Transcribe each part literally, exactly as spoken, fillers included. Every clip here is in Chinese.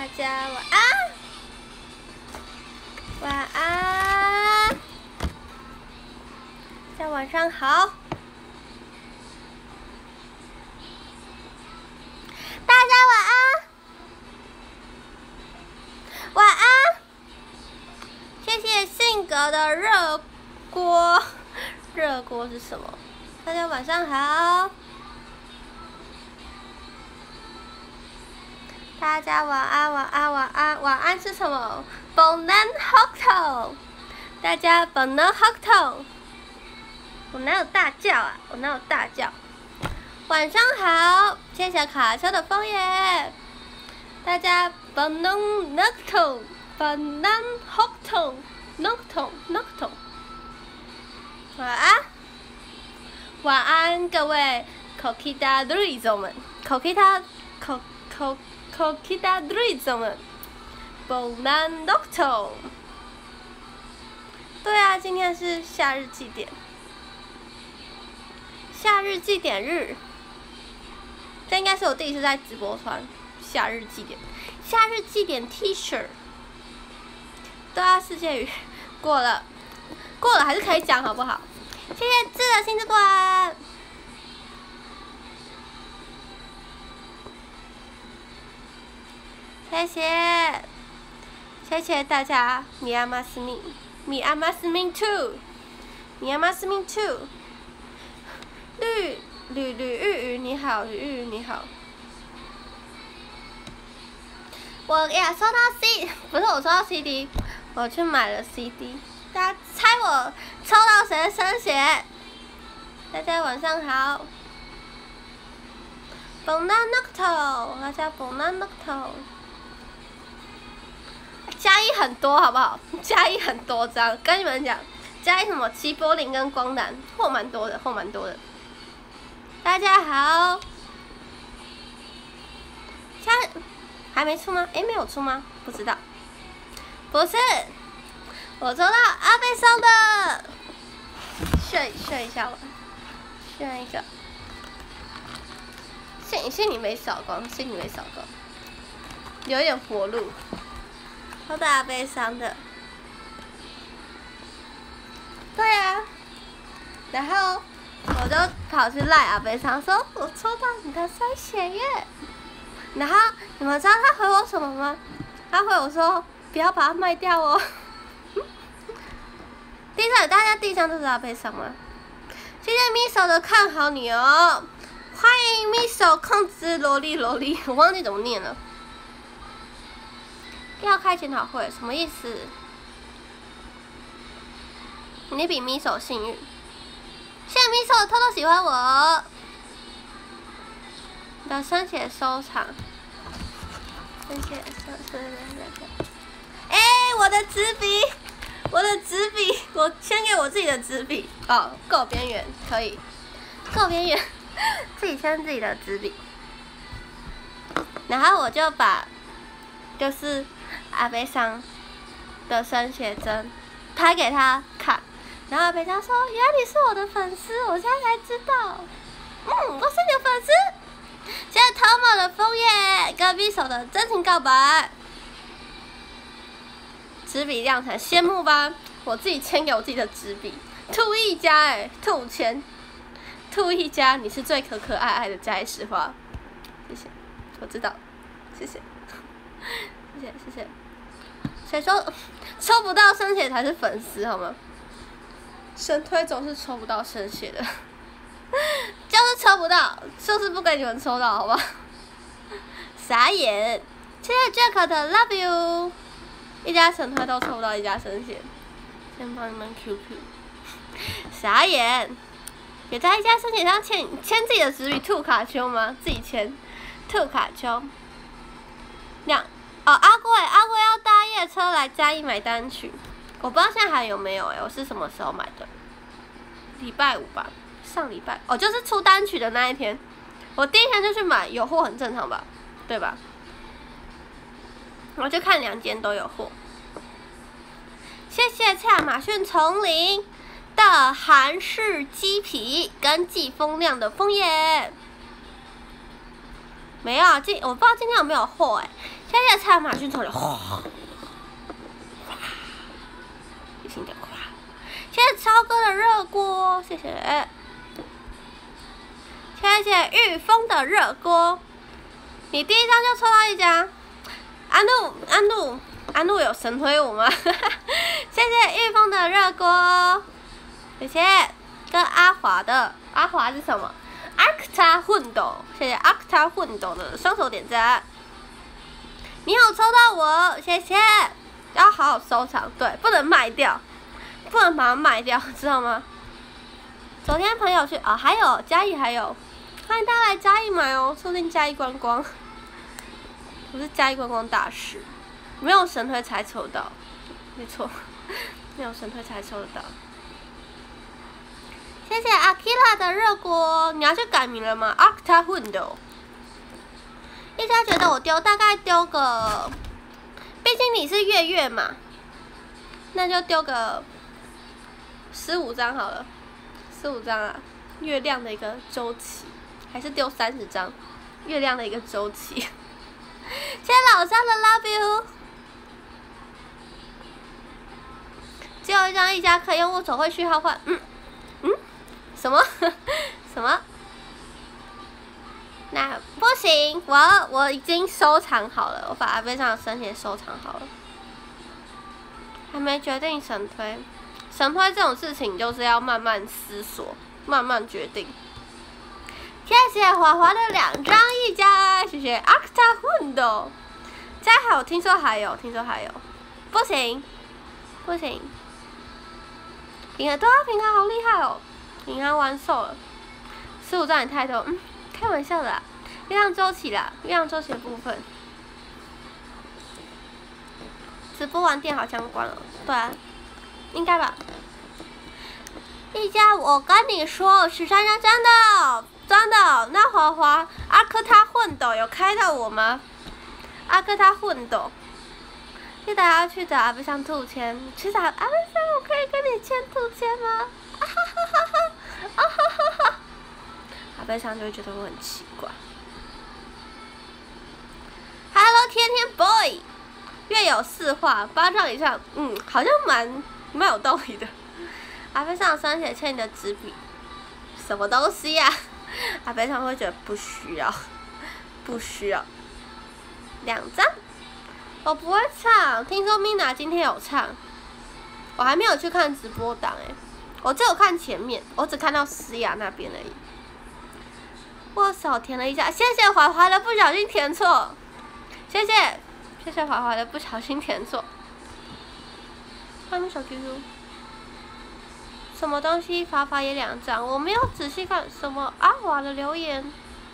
家晚安，晚安，大家晚上好，大家晚安，晚安，谢谢性格的热锅，热锅是什么？大家晚上好。大家晚安，晚安，晚安，晚安是什么 ？Bonan Hotel， 大家 Bonan Hotel， 我哪有大叫啊？我哪有大叫？晚上好，谢谢卡车的枫叶。大家 Bonan Nocto， Bonan Hotel， Nocto Nocto。晚安，晚安各位 Kokita 瑞总们 ，Kokita Kok Kok。Kokita Drizzle 们 ，Bonan Nocto。对啊，今天是夏日祭典，夏日祭典日。这应该是我第一次在直播穿夏日祭典，夏日祭典 T 恤。对啊，世界语过了，过了还是可以讲好不好？谢谢智的心之馆。谢谢，谢谢大家，米阿玛斯命，米阿玛斯命 two， 米阿玛斯命 two， 绿绿绿玉玉你好，绿玉你好。我呀收到 C， 不是我收到 C D， 我去买了 C D。大家猜我抽到谁的生写？大家晚上好。Bonan Nocto， 大家 Bonan Nocto。加一很多好不好？加一很多张，跟你们讲，加一什么齐柏林跟光南，货蛮多的，货蛮多的。大家好，加还没出吗？诶，没有出吗？不知道。不是，我抽到阿贝送的，炫炫一下我，炫一个。幸幸你没扫光，幸你没扫光，有一点活路。抽到阿悲伤的，对啊，然后我就跑去赖阿悲伤说，我抽到你的生写耶，然后你们知道他回我什么吗？他回我说不要把它卖掉哦。地上大家地上都是阿悲伤吗？谢谢 Miso 的看好你哦，欢迎 Miso 控制萝莉萝莉，我忘记怎么念了。要开检讨会什么意思？你比咪手幸运，谢谢咪手偷偷喜欢我。你的生写收藏，生写收收收。哎，我的纸笔，我的纸笔，我先给我自己的纸笔哦，够边缘可以，够边缘，自己签自己的纸笔，然后我就把，就是。阿悲伤的生写真拍给他看，然后阿悲伤说：“原来你是我的粉丝，我现在才知道。”嗯，我是你的粉丝。谢谢 Tomo 的枫叶跟 Miso 的真情告白。纸笔量产，羡慕吧？我自己签给我自己的纸笔，兔一家哎，兔签，兔一家，你是最可可爱爱的嘉义石花，谢谢，我知道，谢谢，谢谢谢谢。谁说抽不到生写才是粉丝好吗？神推总是抽不到生写的，就是抽不到，就是不给你们抽到，好吧？傻眼！谢谢 Jack 的 Love You， 一家神推都抽不到一家生写，先帮你们 Q Q。傻眼！也在一家生写上签签自己的纸笔兔卡丘吗？自己签兔卡丘。两。哦，阿贵，阿贵要搭夜车来嘉义买单曲，我不知道现在还有没有哎、欸，我是什么时候买的？礼拜五吧，上礼拜哦，就是出单曲的那一天，我第一天就去买，有货很正常吧，对吧？我就看两间都有货。谢谢蔡亚马逊丛林的韩式鸡皮跟季风亮的枫叶。没有啊，今我不知道今天有没有货哎、欸。 谢谢蔡马逊冲流，哗，一心点夸。谢谢超哥的热锅，谢谢。谢谢御风的热锅，你第一张就抽到一张。安路安路安路有神推我吗？谢谢御风的热锅，谢谢。跟阿华的阿华是什么 ？Arcta 混斗，谢谢 Arcta 混斗的双手点赞。你有抽到我，谢谢。要好好收藏，对，不能卖掉，不能把它卖掉，知道吗？昨天朋友去啊、哦，还有嘉义还有，欢迎大家来嘉义买哦，说不定嘉义观光。我是嘉义观光大使，没有神推才抽到，没错，没有神推才抽得到。谢谢 Akira 的热锅，你要去改名了吗 ？Arcta Window。一家觉得我丢大概丢个，毕竟你是月月嘛，那就丢个十五张好了，十五张啊，月亮的一个周期，还是丢三十张，月亮的一个周期。谢谢老张的 Love You。只有一张一家可以用握手会序号换，嗯嗯。什么？什么？那不行，我我已经收藏好了，我把阿贝上的生写收藏好了，还没决定神推。神推这种事情就是要慢慢思索，慢慢决定。谢谢华华的两张一家，谢谢 Arcta Hundo。加好，听说还有，听说还有，不行，不行。平安，对啊，平安好厉害哦。银行完售了，十五张也太多，嗯，开玩笑的啦。月亮周期啦，月亮周期的部分，直播完店好像关了，对啊，应该吧。一家，我跟你说，十三张真的，真的。那华华阿克他混斗有开到我吗？阿克他混斗，记得要去找阿贝上兔签，去找阿贝上，我可以跟你签兔签吗？啊哈哈哈哈！啊哈哈哈！阿贝上就会觉得我很奇怪。Hello， 天天 boy， 月有四画，八张以上，嗯，好像蛮蛮有道理的。阿贝上三写欠你的纸笔，什么东西呀、啊？阿贝上会觉得不需要，不需要。两张，我不会唱，听说 Mina 今天有唱，我还没有去看直播档哎。我只有看前面，我只看到思雅那边而已。握手填了一下，谢谢怀怀的不小心填错，谢谢，谢谢怀怀的不小心填错。还没小 Q Q， 什么东西？法法也两张，我没有仔细看什么阿华的留言，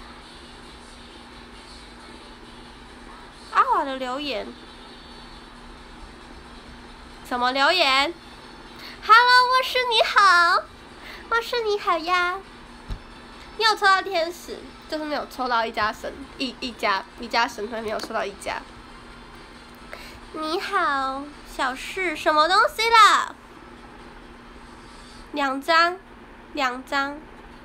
阿华的留言，什么留言？ Hello， 我是你好，我是你好呀。你有抽到天使，就是没有抽到一家神一一家一家神推没有抽到一家。你好，小事，什么东西啦？两张，两张。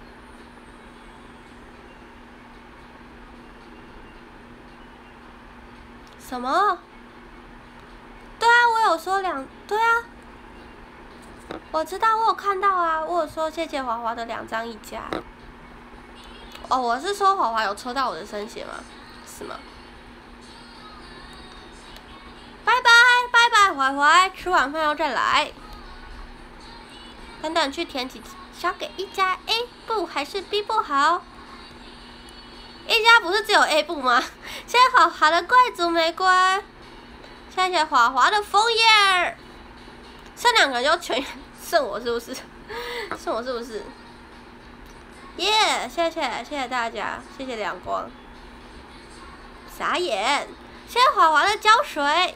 什么？对啊，我有说两，对啊。我知道，我有看到啊，我有说谢谢华华的两张一家。哦，我是说华华有抽到我的生写吗？是吗？拜拜拜拜，华华，吃完饭要再来。等等去填几交给一家 A 部还是 B 部好？一家不是只有 A 部吗？谢谢华华的贵族玫瑰，谢谢华华的枫叶。剩两个就全剩我是不是？剩我是不是？耶、yeah, 谢谢谢谢大家，谢谢阳光。傻眼，谢谢华华的胶水。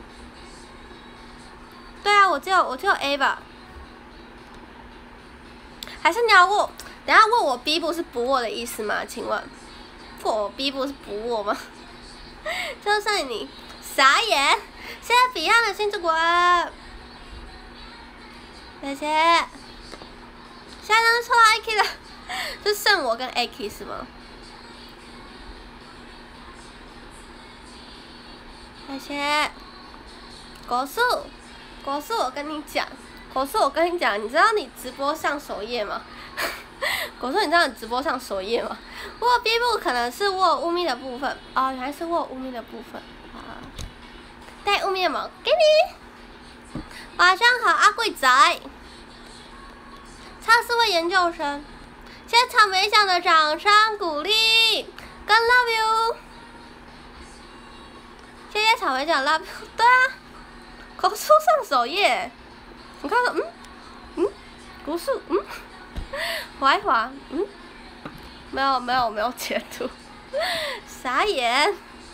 对啊，我只有我只有 A 吧？还是你要问？等下问我 B 部是不握的意思吗？请问，问我 B 部是不握吗？就剩你，傻眼！谢谢彼岸的新之滚。谢谢，现在都抽到 A K 了，就剩我跟 A K 是吗？ 谢谢。国树，国树，我跟你讲，国树，我跟你讲，你知道你直播上首页吗？国树，你知道你直播上首页吗？我有 B 部可能是我有乌咪的部分，哦，原来是我有乌咪的部分啊。带乌咪的毛给你。晚上好，阿贵仔。超思维研究生，现场分享的掌声鼓励，跟 love you。谢谢草莓酱 love you， 对啊，国树上首页，你看看，嗯嗯，国树，嗯，滑一滑，嗯，没有没有没有截图，傻眼。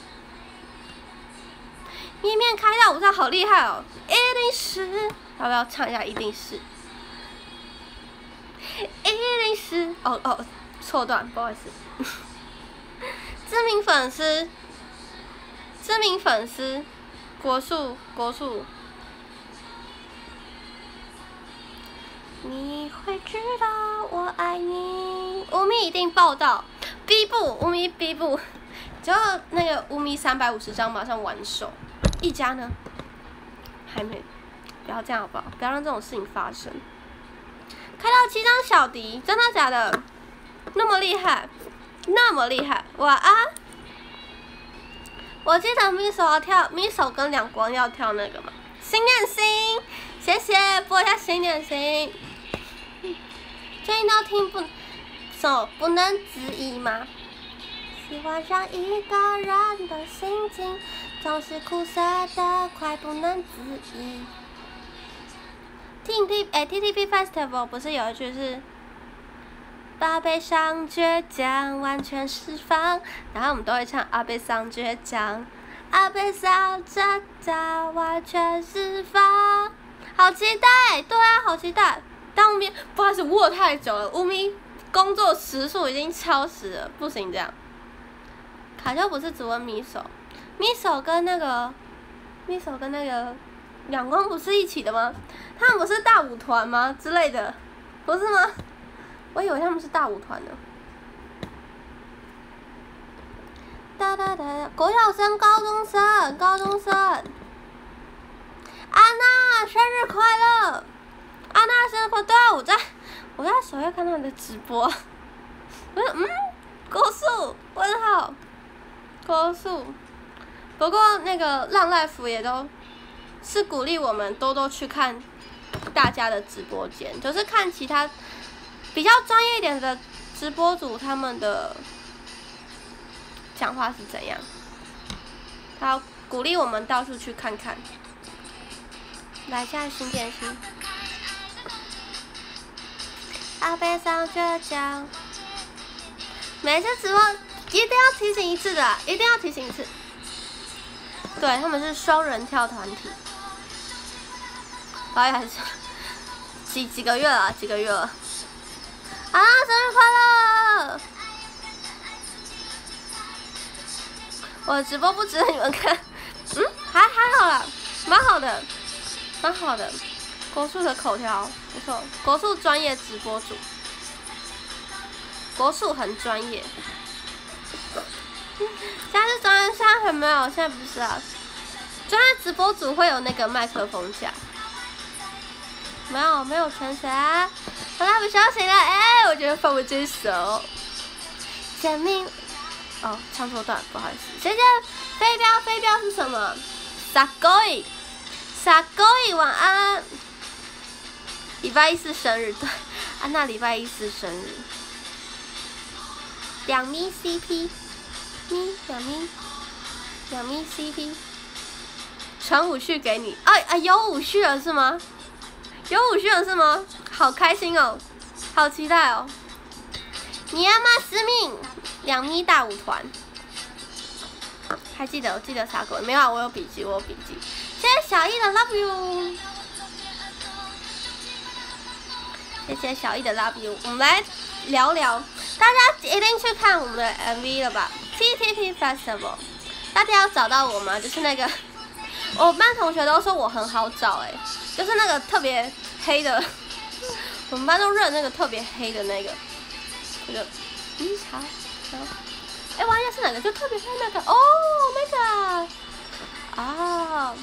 页面开到五上好厉害哦，一定是，要不要唱一下？一定是，一定是，哦哦，错段，不好意思。知名粉丝，知名粉丝，国树国树，你会知道我爱你。乌咪一定报道 ，B 部乌咪 B 部，只要那个乌咪三百五十张马上完手。一家呢，还没，不要这样好不好？不要让这种事情发生。开到七张小迪，真的假的？那么厉害，那么厉害！晚安。我记得咪手要跳，咪手跟两光要跳那个嘛。新点心，谢谢，播一下新点心。最近都听不，手不能自已吗？喜欢上一个人的心情。总是苦涩的，快不能自已。T T 哎 T T P Festival 不是有一句是把悲伤倔强完全释放，然后我们都会唱啊悲伤倔强，啊悲伤倔强完全释放，好期待，对啊，好期待。但乌咪不好意思，握太久了，乌咪工作时数已经超时了，不行这样。卡就不是只问咪手。咪手跟那个，咪手跟那个两光不是一起的吗？他们不是大舞团吗？之类的，不是吗？我以为他们是大舞团呢。哒哒哒，国小生、高中生、高中生。安娜生日快乐！安娜生日快乐！对啊，我在，我在首页看到你的直播。我说嗯，国树，问号，国树。不过那个浪 life 也都是鼓励我们多多去看大家的直播间，就是看其他比较专业一点的直播主他们的讲话是怎样，他鼓励我们到处去看看。来下新点心，阿悲伤倔强，每次直播一定要提醒一次的，一定要提醒一次。对，他们是双人跳团体，好像还是几几个月了，几个月了。啊，生日快乐！我的直播不值得你们看，嗯，还还好啦，蛮好的，蛮好的。国树的口条不错，国树专业直播主，国树很专业。现在是专业，现在还没有，现在不是啊。专业直播主会有那个麦克风架，没有没有全谁啊？我那不小心了，哎、欸，我觉得放不这首。前面，哦，唱错段，不好意思。谢谢飞镖，飞镖是什么？傻狗，傻狗，晚安。礼拜一是生日，对，安娜礼拜一是生日。两咪 C P。咪两咪，两咪 C P， 传武序给你，哎哎有武序了是吗？有武序了是吗？好开心哦，好期待哦！你要吗？司命，两咪大舞团，还记得？我记得啥鬼？没有，我有笔记，我有笔记。谢谢小易的 love you， 谢谢小易的 love you。我们来聊聊，大家一定去看我们的 M V 了吧？ T T P Festival， 大家要找到我吗？就是那个，我班同学都说我很好找哎、欸，就是那个特别黑的，我们班都认那个特别黑的那个，那个，嗯，好，好，哎，玩一下是哪个？就特别黑那个，哦，那个， 哦，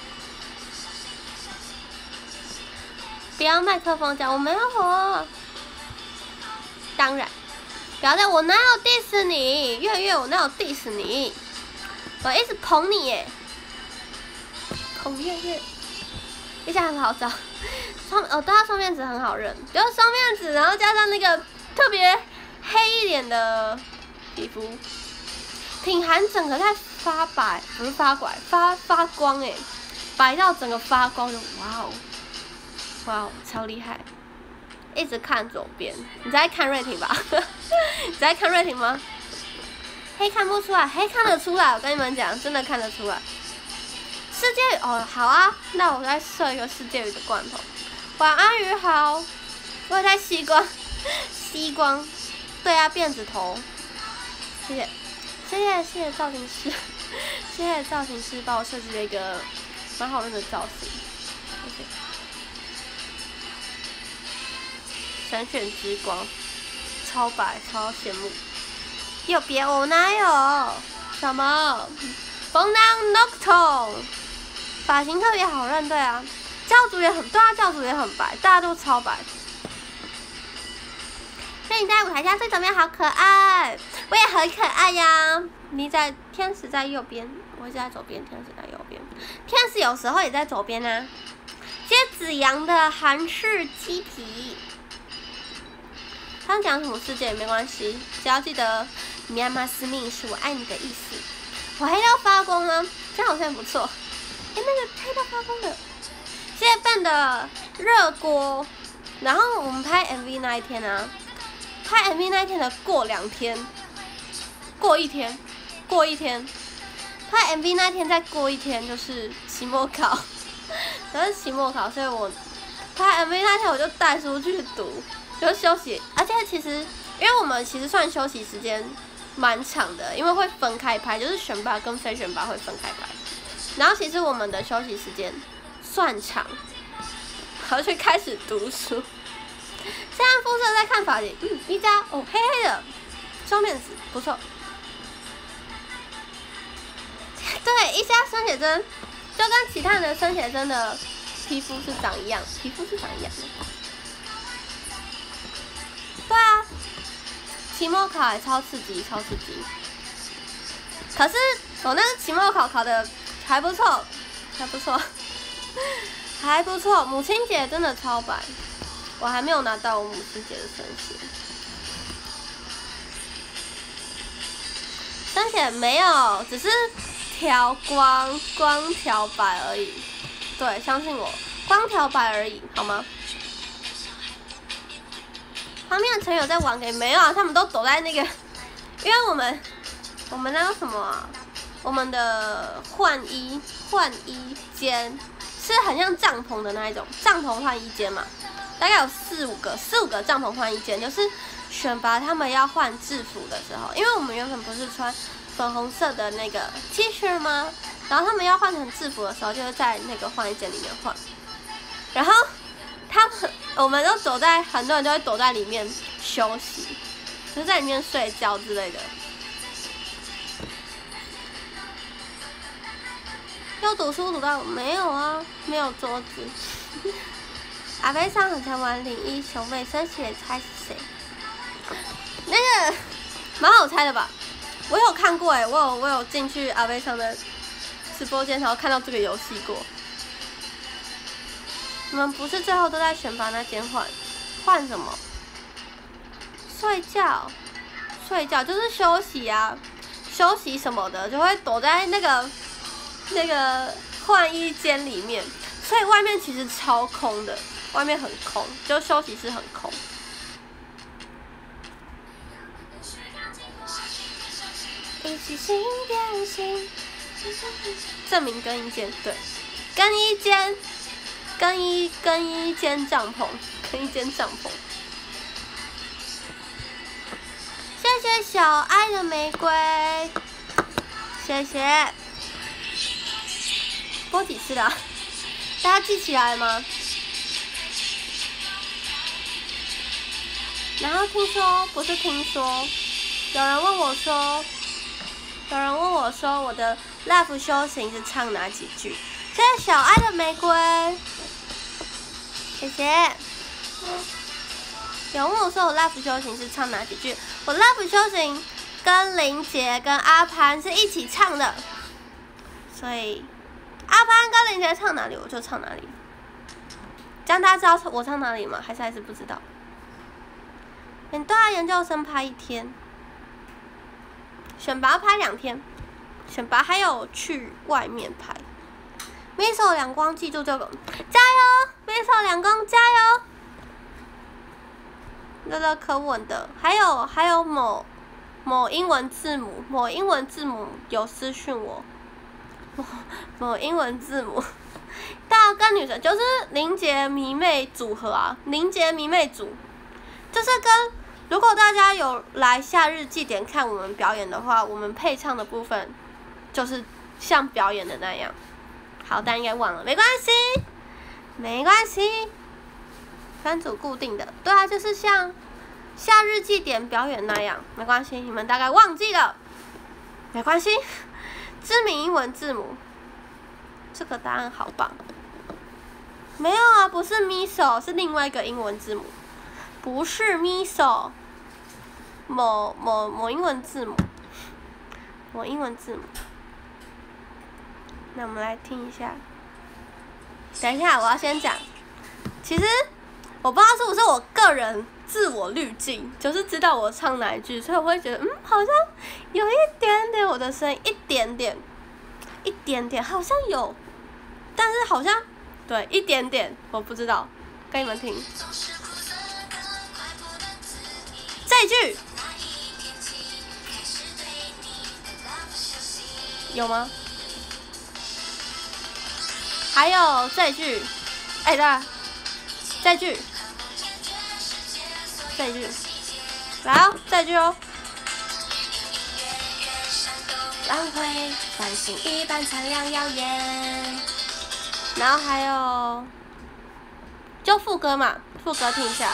不要麦克风讲，我没有火。当然，不要在我哪有 diss 你，月月我哪有 diss 你，我一直捧你耶，捧月月，一下很好找，双哦，对，它双面纸很好认，就是双面纸，然后加上那个特别黑一点的皮肤，品涵整个在发白，不是发白，发发光哎，白到整个发光的，哇哦，哇哦，超厉害！一直看左边，你在看瑞婷吧？你在看瑞婷吗？黑看不出来，黑看得出来，我跟你们讲，真的看得出来。世界哦，好啊，那我再设一个世界鱼的罐头。晚安鱼好，我也在吸光，吸光，对啊，辫子头，谢谢，谢谢谢谢造型师，谢谢造型师帮我设计了一个蛮好认的造型，谢谢。神选之光，超白，超羡慕。右边我哪有？什么？风浪 Nocturne， 发型特别好认，对啊。教主也很，对啊，教主也很白，大家都超白。那你在舞台下最左边好可爱，我也很可爱呀。你在天使在右边，我一直在左边，天使在右边。天使有时候也在左边啊。谢谢子阳的韩式鸡皮。他讲什么世界也没关系，只要记得“你爱吗私密”是我爱你的意思。我黑到发光吗？这样好像不错。哎、欸，那个黑到发光的，谢谢笨的热锅。然后我们拍 M V 那一天啊，拍 M V 那一天的过两天，过一天，过一天，拍 M V 那一天再过一天就是期末考，然后期末考，所以我拍 M V 那天我就带书去读。就休息，而且其实，因为我们其实算休息时间蛮长的，因为会分开拍，就是选拔跟非选拔会分开拍。然后其实我们的休息时间算长，然后就开始读书。现在肤色在看发型，嗯，一家哦，黑黑的，双面纸不错。对，一家生写真，就跟其他人的生写真的皮肤是长一样，皮肤是长一样的。对啊，期末考也超刺激，超刺激。可是我那个期末考考的还不错，还不错，还不错。母亲节真的超白，我还没有拿到我母亲节的生写。生写没有，只是调光，光调白而已。对，相信我，光调白而已，好吗？旁边的成友在玩给没有啊？他们都躲在那个，因为我们我们那个什么啊，我们的换衣换衣间是很像帐篷的那一种帐篷换衣间嘛，大概有四五个四五个帐篷换衣间，就是选拔他们要换制服的时候，因为我们原本不是穿粉红色的那个 T 恤吗？然后他们要换成制服的时候，就是在那个换衣间里面换，然后他们。我们都躲在，很多人都会躲在里面休息，就在里面睡觉之类的。要读书读到没有啊？没有桌子。阿飞上很常玩领一熊妹，生写猜是谁？那个蛮好猜的吧？我有看过哎、欸，我有我有进去阿飞上的直播间，然后看到这个游戏过。你们不是最后都在选拔那间换，换什么？睡觉，睡觉就是休息啊，休息什么的就会躲在那个那个换衣间里面，所以外面其实超空的，外面很空，就休息室很空。一起心变心，证明更衣间，对，更衣间。更衣更衣间帐篷，更衣间帐篷。谢谢小爱的玫瑰，谢谢。播几次了？大家记起来吗？然后听说，不是听说，有人问我说，有人问我说我的 Love 修行是唱哪几句？谢谢小爱的玫瑰，谢谢。有问我说我 Love 修行是唱哪几句？我 Love 修行跟林杰跟阿潘是一起唱的，所以阿潘跟林杰唱哪里我就唱哪里。这样大家知道我唱哪里吗？还是还是不知道？嗯，对啊，研究生拍一天，选拔拍两天，选拔还有去外面拍。Miso 两光记住这个，加油 ！Miso 两光加油！乐乐可稳的，还有还有某某英文字母，某英文字母有私讯我，某某英文字母，大家跟女神就是林杰迷妹组合啊，林杰迷妹组，就是跟如果大家有来夏日祭典看我们表演的话，我们配唱的部分就是像表演的那样。好，但应该忘了，没关系，没关系。分组固定的，对啊，就是像夏日祭典表演那样，没关系，你们大概忘记了，没关系。知名英文字母，这个答案好棒。没有啊，不是 Miso， 是另外一个英文字母，不是 Miso， 某某某英文字母，某英文字母。那我们来听一下。等一下，我要先讲，其实。我不知道是不是我个人自我滤镜，就是知道我唱哪一句，所以我会觉得，嗯，好像有一点点我的声音，一点点，一点点，好像有，但是好像，对，一点点，我不知道，跟你们听，这一句有吗？还有这一句，哎、欸，对啊，这一句。这一句，来哦，这一句哦。蓝灰繁星一般灿亮耀眼。然后还有，就副歌嘛，副歌听一下。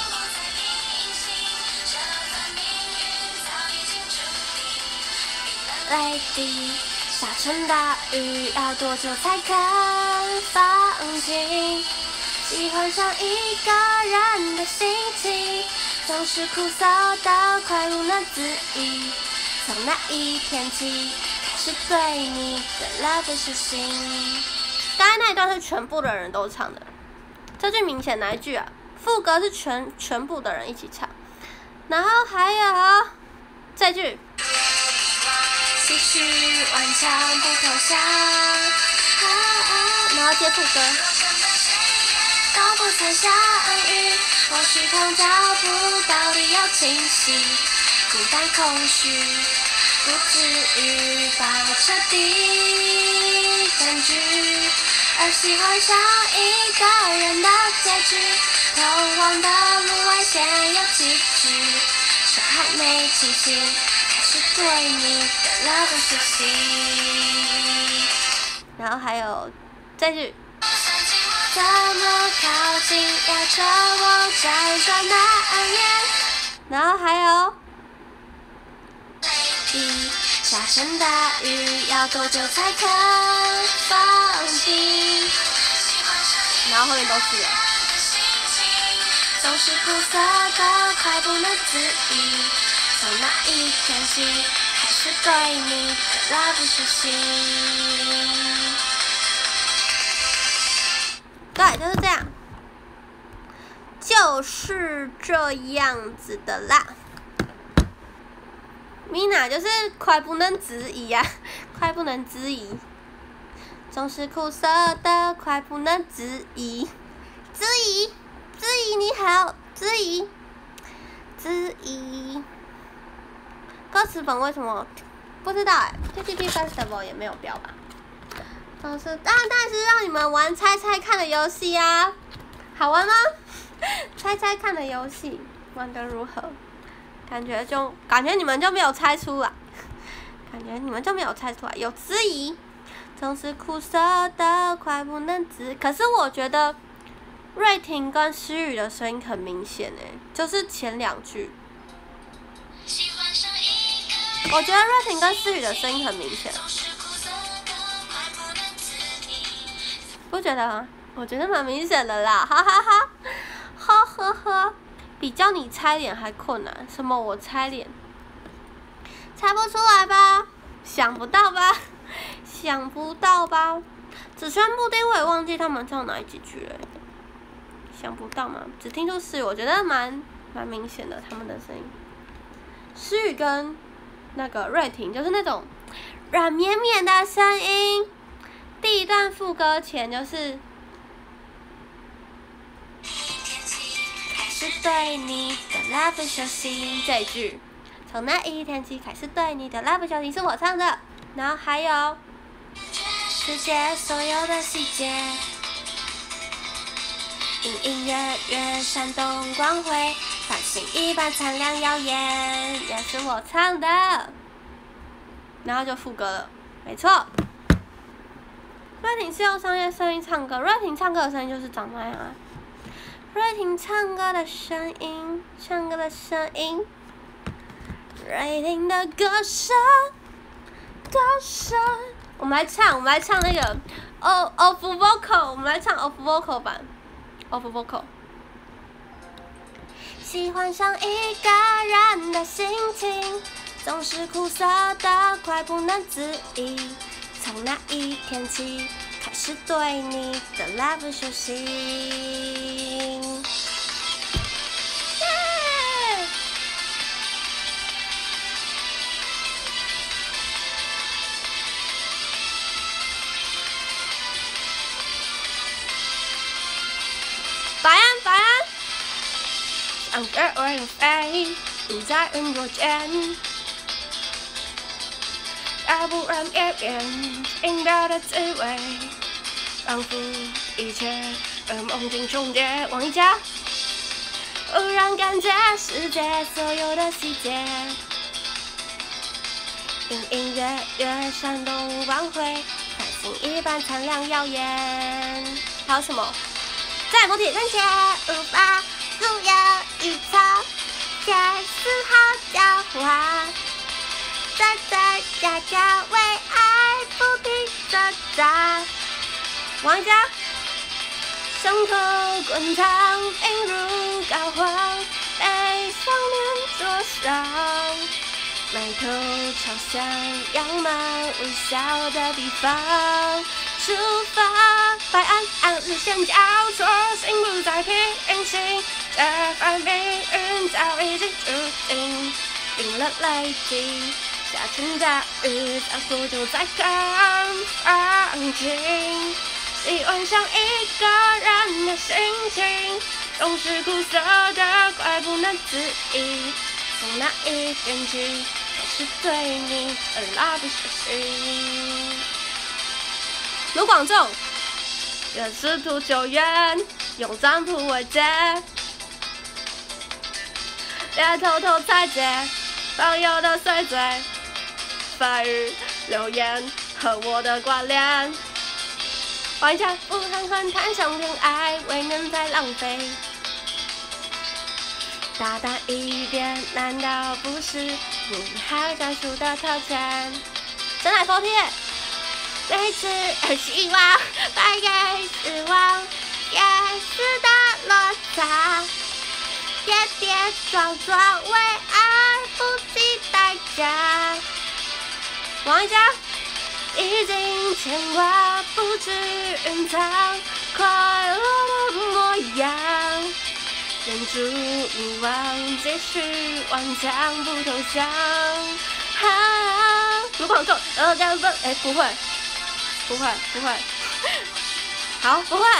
泪滴下成大雨，要多久才肯放晴？喜欢上一个人的心情，总是苦涩到快不能自已。从那一天起，开始对你的 love 是心。刚才那一段是全部的人都唱的，这句明显哪一句啊？副歌是全全部的人一起唱，然后还有这句。继续顽强不投降，啊啊，然后接副歌。都不曾相遇，或许痛找不到理由清晰，孤单空虚，不至于把我彻底占据。而喜欢上一个人的结局，通往的路危险又崎岖，手还没清醒，开始对你的 love 熟悉。然后还有这句。怎么靠近，要求我辗转难眠。然后还有，一下成大雨，要多久才肯放晴？然后后面都是了。总是苦涩的快不能自已，从那一天起，开始对你的 love 熟悉。对，就是这样，就是这样子的啦。Mina 就是快不能自已呀、啊，快不能自已，总是苦涩的快不能自已，自已，自已你好，自已，自已。歌词本为什么不知道哎、欸、？T T T Festival 也没有标吧？都是，当然当然是让你们玩猜猜看的游戏呀，好玩吗？猜猜看的游戏玩得如何？感觉就感觉你们就没有猜出来，感觉你们就没有猜出来，有质疑，总是苦涩的快不能自。可是我觉得瑞婷跟诗雨的声音很明显诶，就是前两句。我觉得瑞婷跟诗雨的声音很明显。 不觉得吗？我觉得蛮明显的啦，哈哈哈，呵呵呵，比教你猜脸还困难。什么？我猜脸？猜不出来吧？想不到吧？想不到吧？子轩布丁我也忘记他们唱哪几句了，想不到嘛？只听出诗语，我觉得蛮蛮明显的，他们的声音。诗语跟那个瑞婷就是那种软绵绵的声音。第一段副歌前就是开始对你的 love 熟悉这一句，从那一天起开始对你的 love 熟悉是我唱的，然后还有世界所有的细节，隐隐约约闪动光辉，繁星一般灿烂耀眼，也是我唱的，然后就副歌了，没错。瑞婷是用商业声音唱歌，瑞婷唱歌的声音就是长那样啊。瑞婷唱歌的声音，唱歌的声音，瑞婷的歌声，歌声。我们来唱，我们来唱那个 off off vocal， 我们来唱 off vocal 版 ，off vocal。喜欢上一个人的心情，总是苦涩的快不能自已。从那一天起，开始对你的 love 熟悉。Yeah! 白安，白安，像个微的飞，浮在云朵间。要不然也变饮料的滋味，仿佛一切的梦境重叠。王一佳，忽然感觉世界所有的细节，隐隐约约闪动光辉，繁星一般灿烂耀眼。还有什么？在摩铁山前无法路有一场，却丝毫狡猾。在在家家为爱不停挣扎。王一佳，伤口滚烫，映入膏肓，被想念灼伤。埋头朝向阳满微笑的地方，出发。白安暗日线交错，心不再平行，这番命运早已经注定，冰冷泪滴。下场大雨，当初就在看放晴。喜欢上一个人的心情，总是苦涩的快不能自已。从那一天起，开始对你的 love 熟悉。卢广仲，也试图救援，用占卜为解，别偷偷拆解朋友的碎嘴。发语留言和我的关联，王一佳不狠狠谈上恋爱，未免太浪费。大胆一点，难道不是女孩专属的特权？真爱佛贴，每次而希望，败给失望，也是的落差，跌跌撞撞，为爱不计代价。王一佳已经牵挂，不知隐藏快乐的模样，忍住迷惘，继续顽强不投降。哈，卢广仲，呃，两分，哎，不会，不会，不会，好，不会，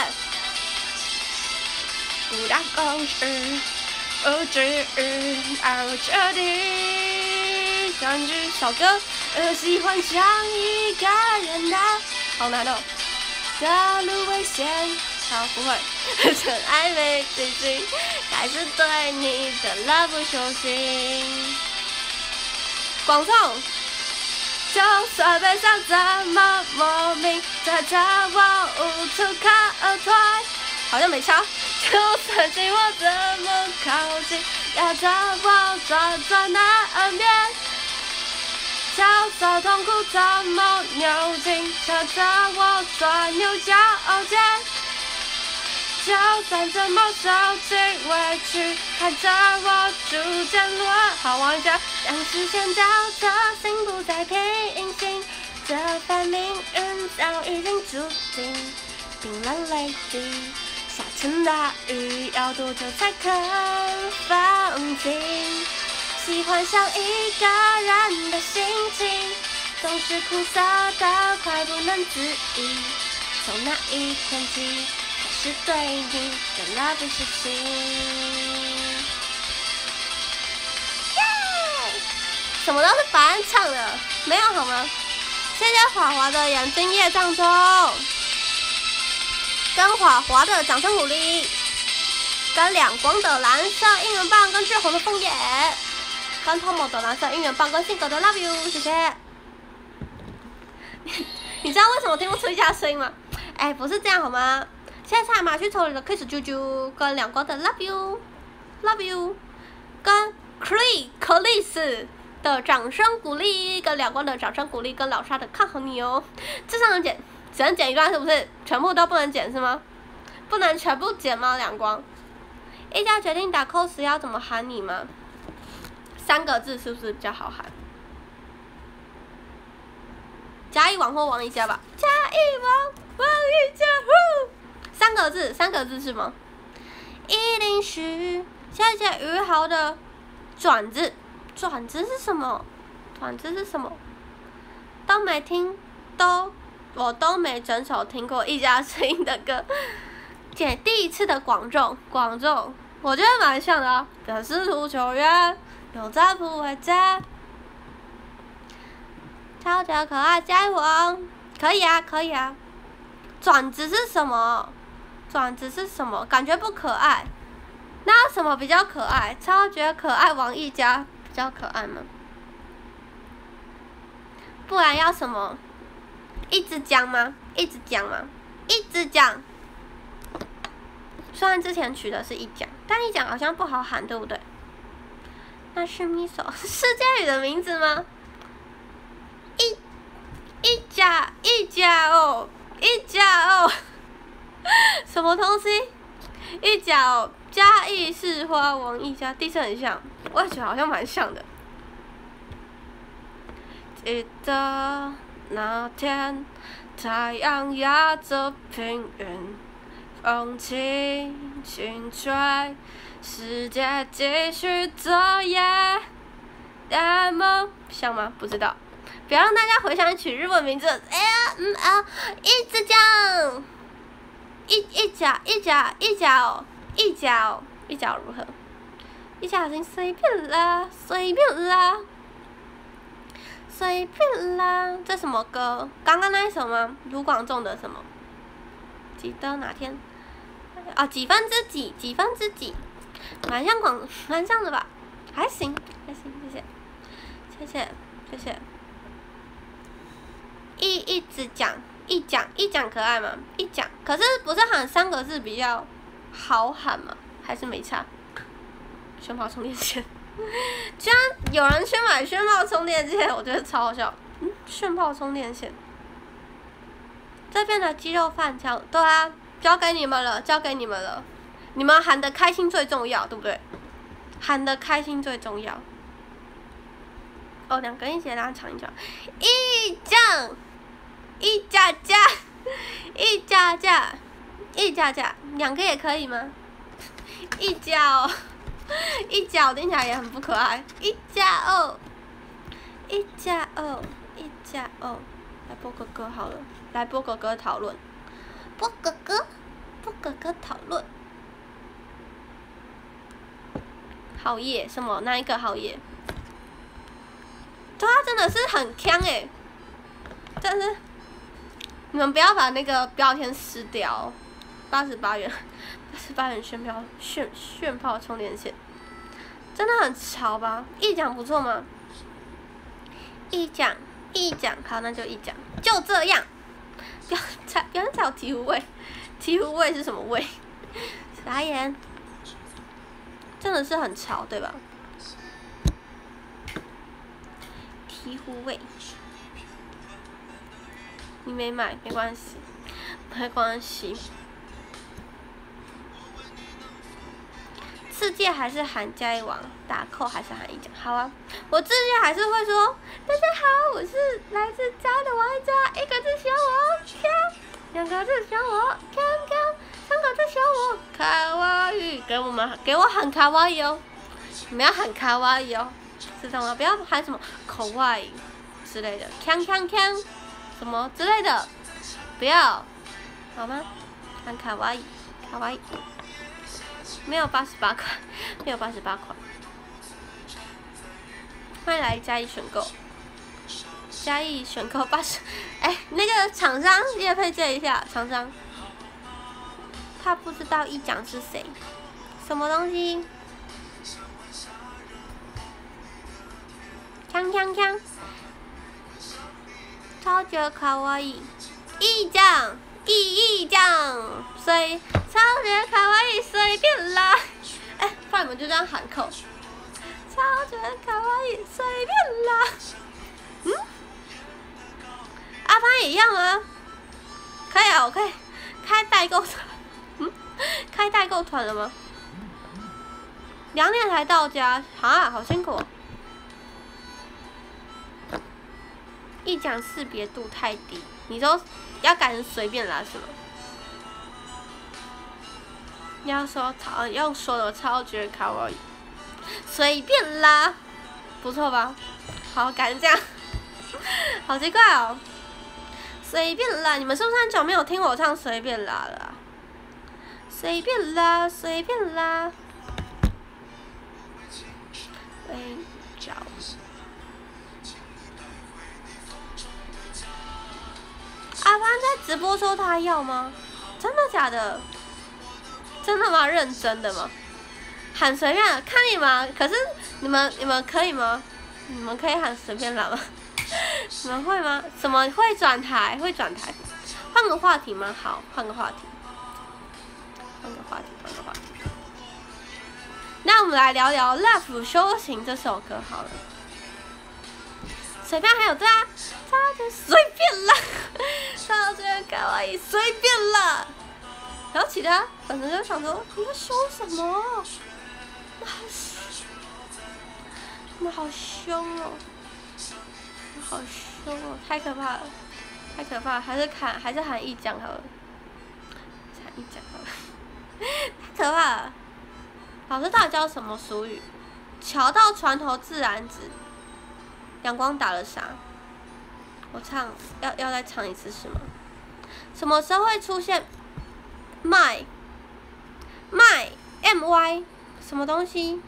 不打公式，不至于到这里。讲句小歌。呃，喜欢上一个人的，好难哦。的路危险，好不会。趁暧昧进行，开始对你的 love 熟悉。广仲，就算悲伤怎么莫名，在这我无处可退。好像没差。就算紧我怎么靠近，压着我转转难眠。 角色痛苦怎么扭进，扯着我钻牛角尖。就算怎么受尽委屈，看着我逐渐落。好，王一佳，让视线交错，心不再平静。这份命运早已经注定，冰冷泪滴，下成大雨，要多久才肯放晴？喜欢上一个人的心情，总是苦涩的快不能自已。从那一天起，开始对你的蜡笔小新。耶！什么都是白安唱的，没有好吗？谢谢华华的眼睛业障中，跟华华的掌声鼓励，跟两光的蓝色应援棒，跟志宏的枫叶，跟 Tomo 的蓝色应援棒，跟性格的 Love You， 谢谢。你知道为什么听不出一家声音吗？哎，不是这样好吗？现在马去抽里的 Kiss 啾啾，跟两光的 Love You，Love You， 跟 Clee 克里斯的掌声鼓励，跟两光的掌声鼓励，跟老沙的看好你哦。这上能剪，只能剪一段是不是？全部都不能剪是吗？不能全部剪吗？两光。一家决定打 cos 要怎么喊你吗？三个字是不是比较好喊？加一王或王一家吧。加一王，王一家，呼！三个字，三个字是吗？一定是谢谢于豪的转字。转子是什么？转子是什么？都没听，都我都没整首听过一家声音的歌。姐第一次的广众，广众，我觉得蛮像的啊。表示足球员，有在不回家。超级可爱，加油王，可以啊，可以啊。转子是什么？转子是什么？感觉不可爱。那什么比较可爱？超级可爱，王一家。比较可爱吗？不然要什么？一直讲吗？一直讲吗？一直讲。虽然之前取的是一讲，但一讲好像不好喊，对不对？那是 Miso 是世界语的名字吗？一一甲一甲哦，一甲哦，什么东西？一甲哦。嘉义市花王一家，第一次很像，我也觉得好像蛮像的。记得那天，太阳压着平原，风轻轻吹，世界继续作业。那么像吗？不知道。不要让大家回想起日文名字。哎呀，嗯啊，一直讲，一一甲一甲一甲哦。一角一角如何？一角已经随便啦，随便啦，随便啦。这什么歌？刚刚那一首吗？卢广仲的什么？记得哪天？啊，几分之几？几分之几？蛮像广，蛮像的吧？还行，还行，谢谢，谢谢，谢谢。一一直讲，一讲一讲可爱吗？一讲，可是不是喊三个字比较好喊吗？还是没差？炫炮充电线，居然有人去买炫炮充电线，我觉得超好笑。嗯，炫炮充电线，这边的鸡肉饭交，对啊，交给你们了，交给你们了。你们喊得开心最重要，对不对？喊得开心最重要。哦，两个一起拉长一脚，一酱，一加加，一加加，一加加，两个也可以吗？一脚，一脚听起来也很不可爱。一脚哦，一脚哦，一脚哦，来播个歌好了，来播个歌讨论，播个歌，播个歌讨论。好耶，什么？哪一个好耶？对啊，真的是很强哎，但是你们不要把那个标签撕掉，八十八元，八十八元炫炮炫炫炮充电线，真的很潮吧？一讲不错吗？一讲一讲，好，那就一讲，就这样。不要再不要再有醍醐味，醍醐味是什么味？傻眼，真的是很潮，对吧？醍醍醐味。你没买没关系，没关系。世界还是喊加一王，打扣还是喊一奖？好啊，我自己还是会说，大家好，我是来自家的玩家，一个字小我，锵；两个字小我，锵锵；三个字小我，卡哇伊，给我们给我喊卡哇伊哦，你们要喊卡哇伊哦，知道吗？不要喊什么口哇伊之类的，锵锵锵，什么之类的，不要，好吗？喊卡哇伊，卡哇伊。没有八十八块，没有八十八块。欢迎来嘉义选购，嘉义选购八十，哎，那个厂商业配借一下，厂商。他不知道一奖是谁，什么东西？锵锵锵，超级卡哇伊，一奖。一亿奖，随超级卡哇伊随便啦！哎，不然你们就这样喊扣，超级卡哇伊随便啦！嗯，阿芳也一样吗？可以啊，我可以开代购团。嗯，开代购团了吗？两点才到家，啊，好辛苦哦。一奖识别度太低，你说要改成随便啦是吗？要说超用说的超绝卡哇伊，随便啦，不错吧？好，改成这样，好奇怪哦。随便啦，你们是不是很久没有听我唱随便啦了？随便啦，随便啦，微笑。阿芳在直播说他要吗？真的假的？真的吗？认真的吗？喊随便，看你们。可是你们你们可以吗？你们可以喊随便啦吗？你们会吗？怎么会转台？会转台？换个话题吗？好，换个话题。换个话题，换个话题。那我们来聊聊《Love 修行》这首歌好了。随便还有对啊，超级随便啦，超级卡哇伊随便啦。然后其他粉丝就想说，你在凶什么？你好凶，你好凶哦，你好凶哦，太可怕了，太可怕了，还是喊还是喊一奖好了，喊一奖好了，太可怕了。老师到底教什么俗语？桥到船头自然直。阳光打了啥？我唱要要再唱一次是吗？什么时候会出现麦麦 M Y 什么东西？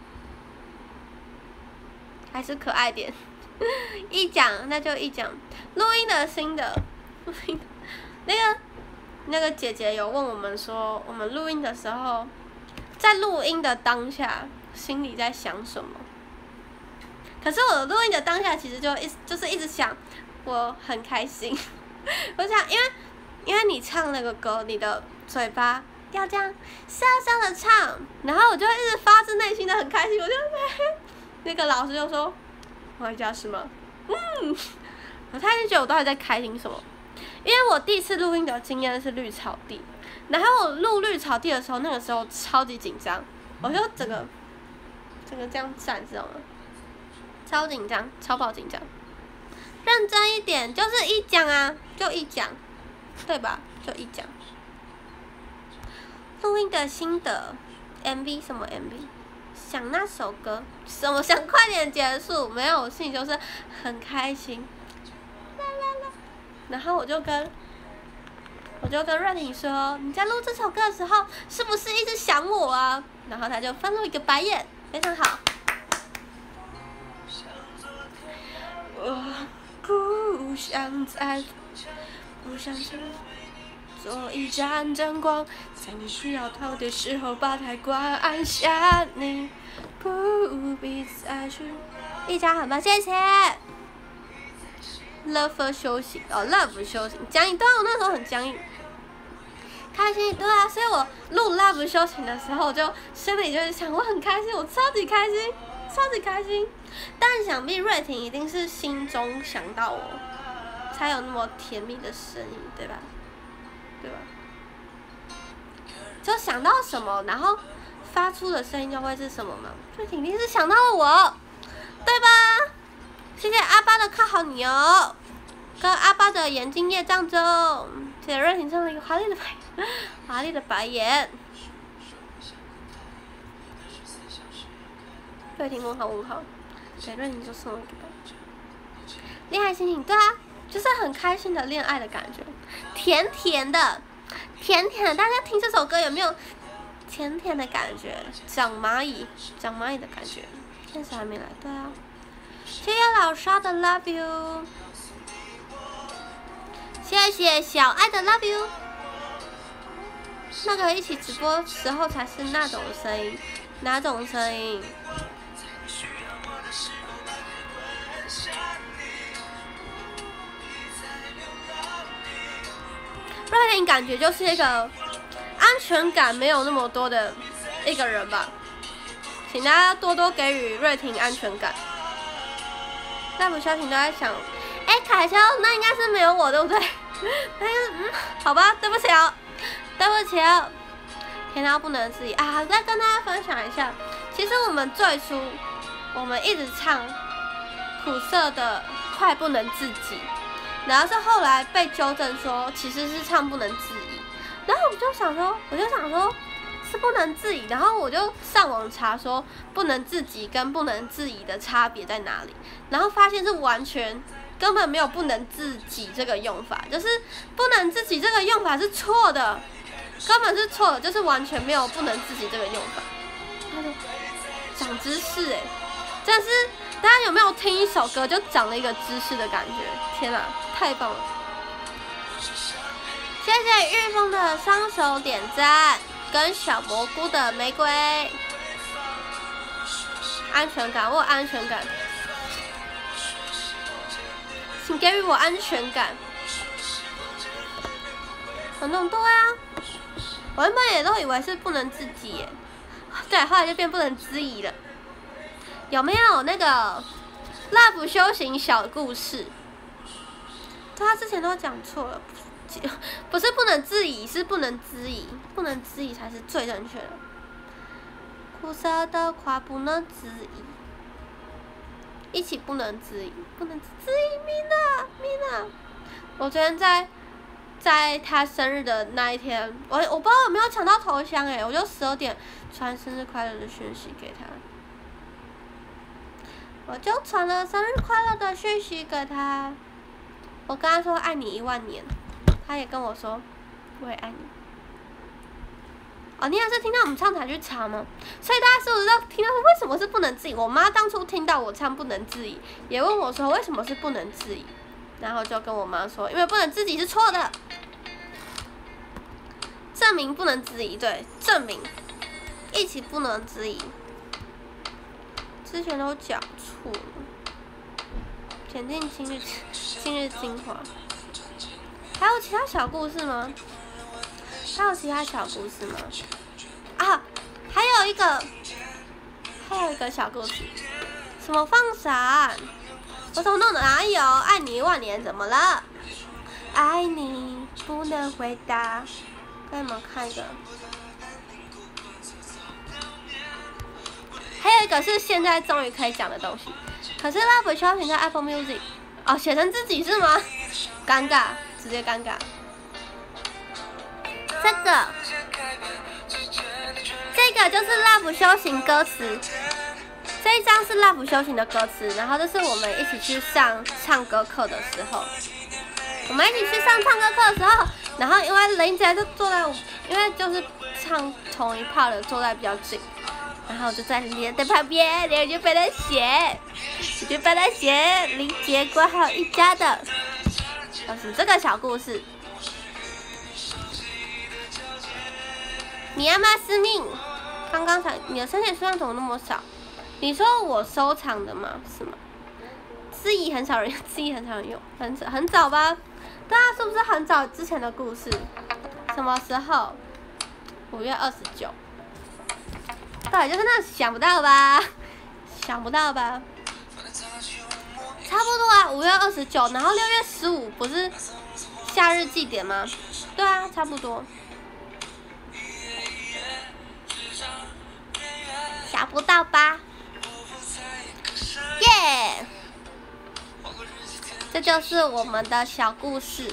还是可爱点？一讲那就一讲。录音的新的录音，那个那个姐姐有问我们说，我们录音的时候，在录音的当下，心里在想什么？可是我录音的当下，其实就一就是一直想，我很开心。我想，因为因为你唱那个歌，你的嘴巴要这样潇潇的唱，然后我就一直发自内心的很开心。我就那个老师就说：“我回家是吗？”嗯，我突然就觉得我到底在开心什么？因为我第一次录音的经验是绿草地，然后我录绿草地的时候，那个时候超级紧张，我就整个整个这样站，知道吗？超紧张，超爆紧张。认真一点，就是一讲啊，就一讲，对吧？就一讲。录音的心得 ，M V 什么 M V？ 想那首歌，什么想快点结束？没有，我心里就是很开心。啦啦啦。然后我就跟，我就跟润婷说，你在录这首歌的时候，是不是一直想我啊？然后他就翻了一个白眼，非常好。我不想再，不想再做一盏灯光，在你需要逃的时候把台关按下你，不必再去。一家很棒，谢谢。Love 修行哦 ，Love 修行，僵硬，对啊，我那时候很僵硬。开心，对啊，所以我录 Love 修行的时候，我就心里就是想，我很开心，我超级开心，超级开心。 但想必瑞婷一定是心中想到我，才有那么甜蜜的声音，对吧？对吧？就想到什么，然后发出的声音就会是什么嘛？瑞婷一定是想到了我，对吧？谢谢阿巴的看好你哦，跟阿巴的眼睛业障中，谢谢瑞婷送了一个华丽的白，华丽的白眼。瑞婷问号问号，对，瑞婷就送了一个白眼。恋爱心情，对啊，就是很开心的恋爱的感觉，甜甜的，甜甜的。大家听这首歌有没有甜甜的感觉？长蚂蚁，长蚂蚁的感觉。现实还没来，对啊。谢谢老沙的 love you， 谢谢小爱的 love you。那个一起直播时候才是那种声音，哪种声音？瑞婷感觉就是一个安全感没有那么多的一个人吧，请大家多多给予瑞婷安全感。那不小婷都在想，哎、欸，凯乔，那应该是没有我，对不对？那个，嗯，好吧，对不起哦，对不起哦。甜到不能自已啊！再跟大家分享一下，其实我们最初我们一直唱苦涩的快不能自己，然后是后来被纠正说其实是唱不能自已，然后我就想说，我就想说。是不能自已，然后我就上网查说不能自己跟不能自已的差别在哪里，然后发现是完全根本没有不能自己这个用法，就是不能自己这个用法是错的，根本是错的，就是完全没有不能自己这个用法。他说长知识哎，真是大家有没有听一首歌就长了一个知识的感觉？天哪，太棒了！谢谢玉峰的双手点赞。跟小蘑菇的玫瑰，安全感，我有安全感，请给予我安全感。很多对啊，我原本也都以为是不能自己耶，对，后来就变不能自已了。有没有那个 Love 修行小故事？对他之前都讲错了。不是不能自已，是不能自已，不能自已才是最正确的。苦涩的话不能自已，一起不能自已，不能自已 ，Mina Mina。我昨天在在他生日的那一天，我我不知道有没有抢到头香哎，我就十二点传生日快乐的讯息给他，我就传了生日快乐的讯息给他，我跟他说爱你一万年。他也跟我说，我也爱你。哦，你也是听到我们唱才去查吗？所以大家是不是都听到为什么是不能自已？我妈当初听到我唱不能自已，也问我说为什么是不能自已，然后就跟我妈说，因为不能自己是错的，证明不能自已，对，证明一起不能自已。之前都讲错了，前进今日今日精华。还有其他小故事吗？还有其他小故事吗？啊，还有一个，还有一个小故事，什么放闪？我怎么弄的？哪有？爱你一万年怎么了？爱你不能回答。给你们看一个，还有一个是现在终于可以讲的东西，可是 Love 需要停在 Apple Music， 哦，写成自己是吗？尴尬。直接尴尬。这个，这个就是 Love 修行歌词，这一张是 Love 修行的歌词，然后这是我们一起去上唱歌课的时候，我们一起去上唱歌课的时候，然后因为林姐就坐在，因为就是唱同一 part 的坐在比较近，然后就在林姐的旁边，然后就帮她写，我就帮她写林姐果还有一家的。就是这个小故事。米亚妈司命，刚刚才你的生写数量怎么那么少？你说我收藏的吗？是吗？自己很少人用，自己很少人用，很很早吧？大家是不是很早之前的故事？什么时候？五月二十九。对，就是那想不到吧？想不到吧？ 差不多啊，五月二十九，然后六月十五不是夏日祭典吗？对啊，差不多。想不到吧？耶！这就是我们的小故事。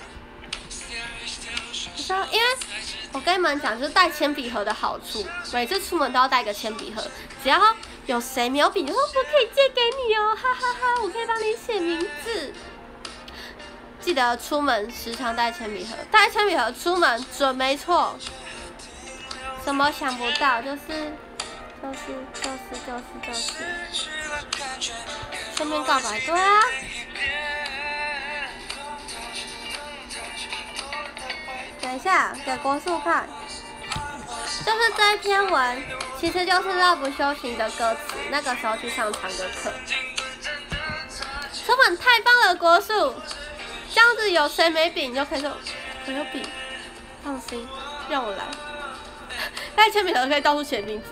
你说，因为我跟你们讲，就是带铅笔盒的好处，每次出门都要带个铅笔盒，只要有谁没有笔，就说我可以借给你哦，哈哈哈，我可以帮你写名字。记得出门时常带铅笔盒，带铅笔盒出门准没错。什么想不到，就是就是就是就是就是，顺便告白，对啊。等一下，给国树看，就是这一篇文，其实就是乐不修行的歌词。那个时候去上唱歌课，出门太棒了，国树，这样子有谁没笔你就可以说我有笔，放心，让我来。带铅笔盒可以到处写名字，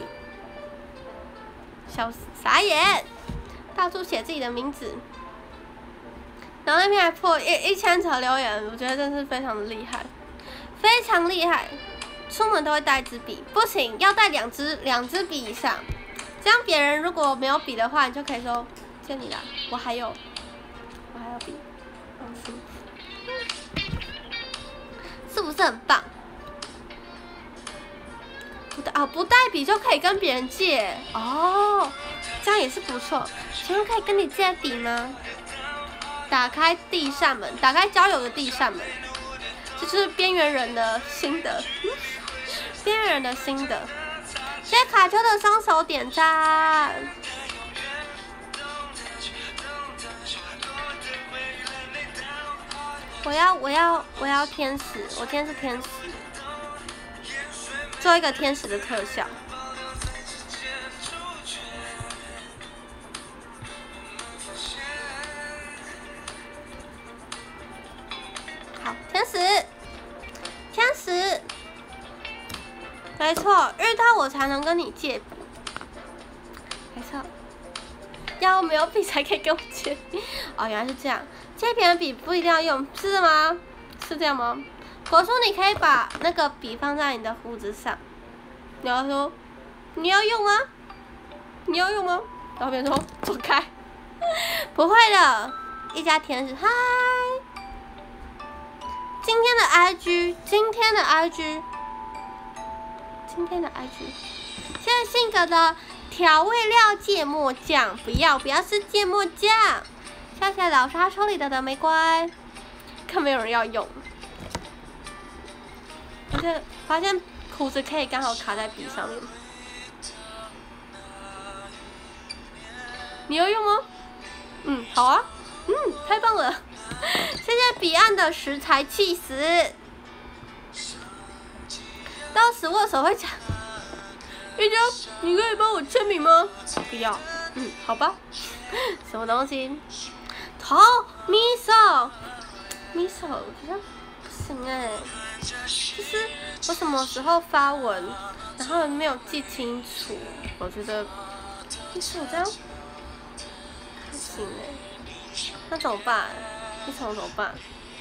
笑死，傻眼，到处写自己的名字。然后那篇还破一一千条留言，我觉得真是非常的厉害。非常厉害，出门都会带支笔，不行，要带两支两支笔以上，这样别人如果没有笔的话，你就可以说借你啦，我还有，我还有笔，放心，是不是很棒？不带哦，不带笔就可以跟别人借哦，这样也是不错。请问可以跟你借笔吗？打开第一扇门，打开交友的第一扇门。这就是边缘人的心得，边缘人的心得。谢谢卡丘的双手点赞。我要我要我要天使，我今天是天使，做一个天使的特效。好，天使，天使，没错，遇到我才能跟你借笔，没错，要没有笔才可以跟我借。哦，原来是这样，借别人笔不一定要用，是吗？是这样吗？我说你可以把那个笔放在你的胡子上，你要说你要用吗？你要用吗？然后别人说走开，不会的，一家天使，嗨。今天的 I G， 今天的 I G， 今天的 I G， 谢谢性格的调味料芥末酱，不要不要是芥末酱，谢谢老沙抽里的的玫瑰，看没有人要用，而且发现胡子可以刚好卡在笔上面，你要用吗？嗯，好啊，嗯，太棒了。谢谢彼岸的食材气死，到时握手会讲，玉娇，你可以帮我签名吗？不要，嗯，好吧。什么东西？头 miso miso 好像不行哎，就是我什么时候发文，然后没有记清楚，我觉得 miso 这样不行哎，那怎么办？一重怎么办？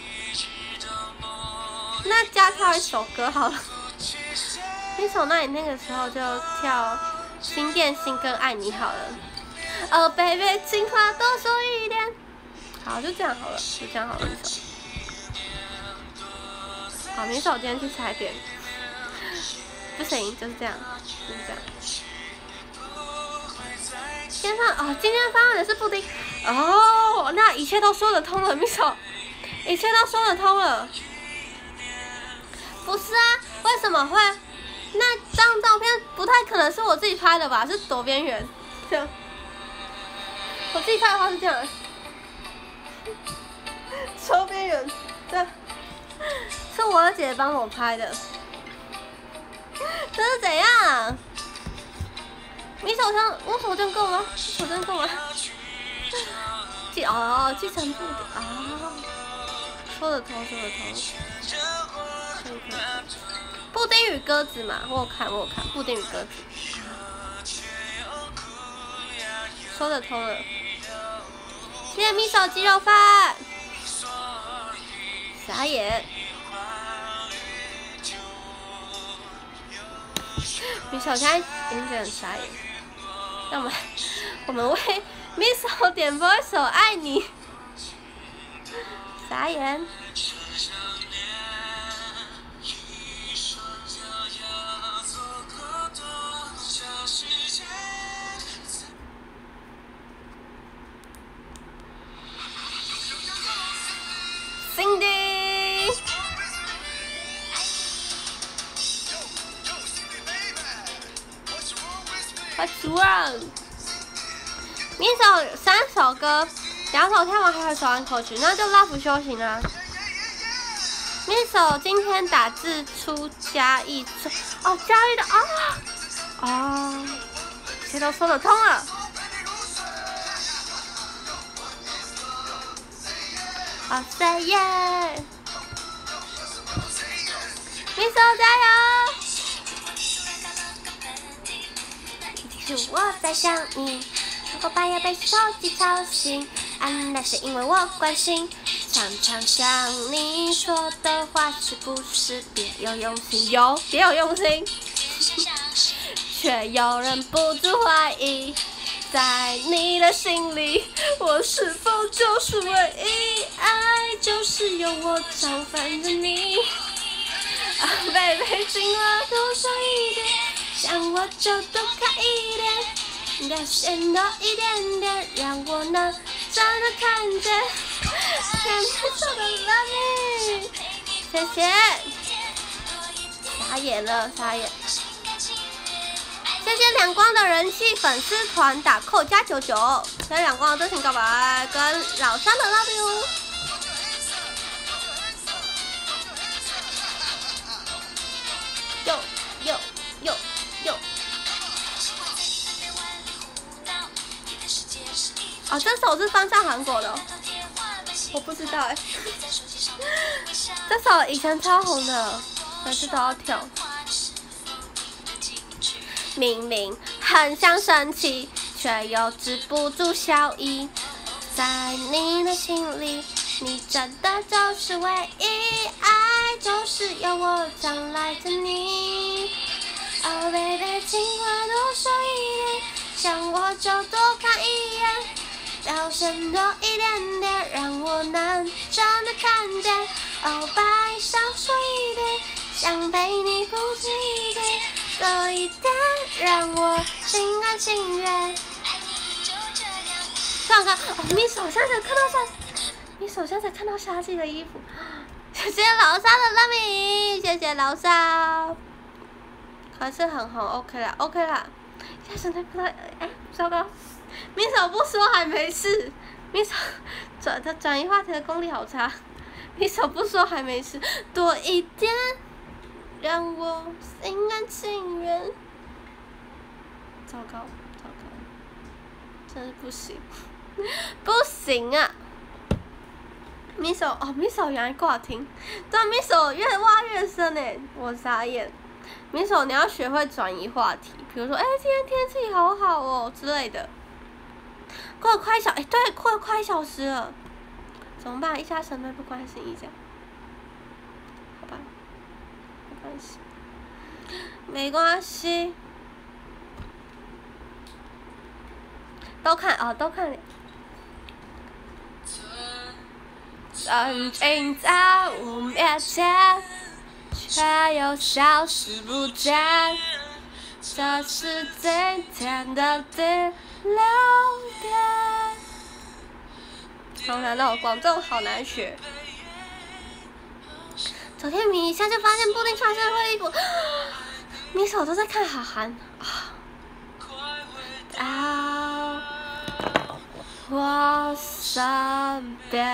那加跳一首歌好了。一首，那你那个时候就跳《心电心》跟《爱你》好了。哦 ，baby， 情话多说一点。好，就这样好了，就这样好了，一首。好，明首今天去踩点。不行，就是这样，就是这样。今天发哦，今天发的是布丁哦，那一切都说得通了 ，Miso， 一切都说得通了。不是啊，为什么会？那张照片不太可能是我自己拍的吧？是多边缘，这样。我自己拍的话是这样，超边缘，这样，是我姐帮我拍的。这是怎样？你手上，我手真够吗？手真够吗？继哦，继承布的啊，说得通，说得通。布丁与鸽子嘛，我有看，我有看布丁与鸽子，说得通了。 谢谢米手鸡肉饭，傻眼。米手现在已经觉得很傻眼。那我们我们为米手点播一首《爱你》，傻眼。Cindy， What's wrong？ 米手三首歌，两首跳完还有手完口曲，那就 Love 修行啊。米手今天打字出嘉义出哦，嘉义的啊哦，谁都说得通了。哇塞耶！米手加油！是我在想你，如果半夜被手机吵醒，啊，那是因为我关心，常常想你说的话是不是别有用心？有，别有用心，却有人不住怀疑。在你的心里，我是否就是唯一？爱就是有我常烦着你。啊，baby， 今晚多说一点，想我就多看一点，表现多一点点，让我能真的看见。甜蜜说的 love me， 谢谢。傻眼了，傻眼。谢谢两光的人气粉丝团打扣加九九，谢谢两光的真情告白跟老三的 love you。哟哟哟哟！哦，这首是翻唱韩国的、哦，我不知道哎。这首以前超红的，每次都要跳。明明很想生气，却又止不住笑意。在你的心里，你真的就是唯一，爱就是有我常来着你。Oh baby， 情话多说一点，想我就多看一眼，表现多一点点，让我能真的看见。Oh， 白少说一点，想陪你不止一点。多一点，让我心甘情愿。看看，哦，你手上才看到夏，你手上才看到夏季的衣服。谢谢老沙的拉米，谢谢老沙。可是很红 ，OK 啦 ，OK 啦。现在现在不知道，哎，糟糕，米手不说还没事，米手转他转移话题的功力好差。米手不说还没事，多一点。让我心甘情愿。糟糕，糟糕，真是不行，不行啊！米手哦，米手原来挂听，对，米手越挖越深诶，我傻眼。米手你要学会转移话题，比如说，哎、欸，今天天气好好哦之类的。过了快一小，哎、欸，对，过了快一小时了，怎么办？一家神妹不关心一家，好吧。没关系，没关系，都看啊、哦，都看。曾经在我面前，却又消失不见，这是今天的第六点。好难哦，广州好难学。昨天迷一下就发现布丁穿身会衣服，米手都在看好韩啊！到我身边。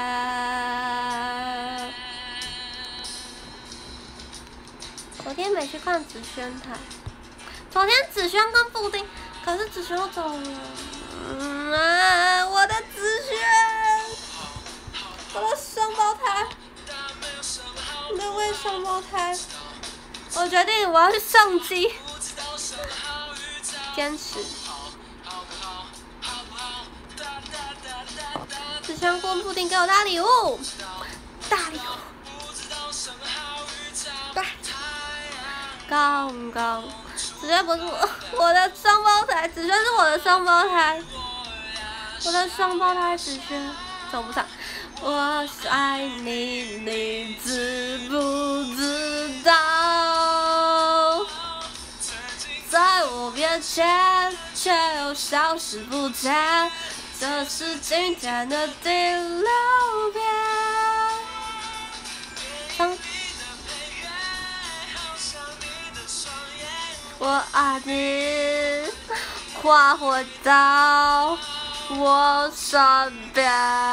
昨天没去看子轩台，昨天子轩跟布丁，可是子轩又走了。嗯啊，我的子轩，我的双胞胎。那位双胞胎，我决定我要去送机，坚持。 香菇布丁给我大礼物，大礼物，对，刚刚，子轩不是我，我的双胞胎，子轩是我的双胞胎，我的双胞胎子轩走不上。我爱你，你知不知道？在我面前却又消失不见，这是今天的第六遍。嗯、我爱你，快回到我身边。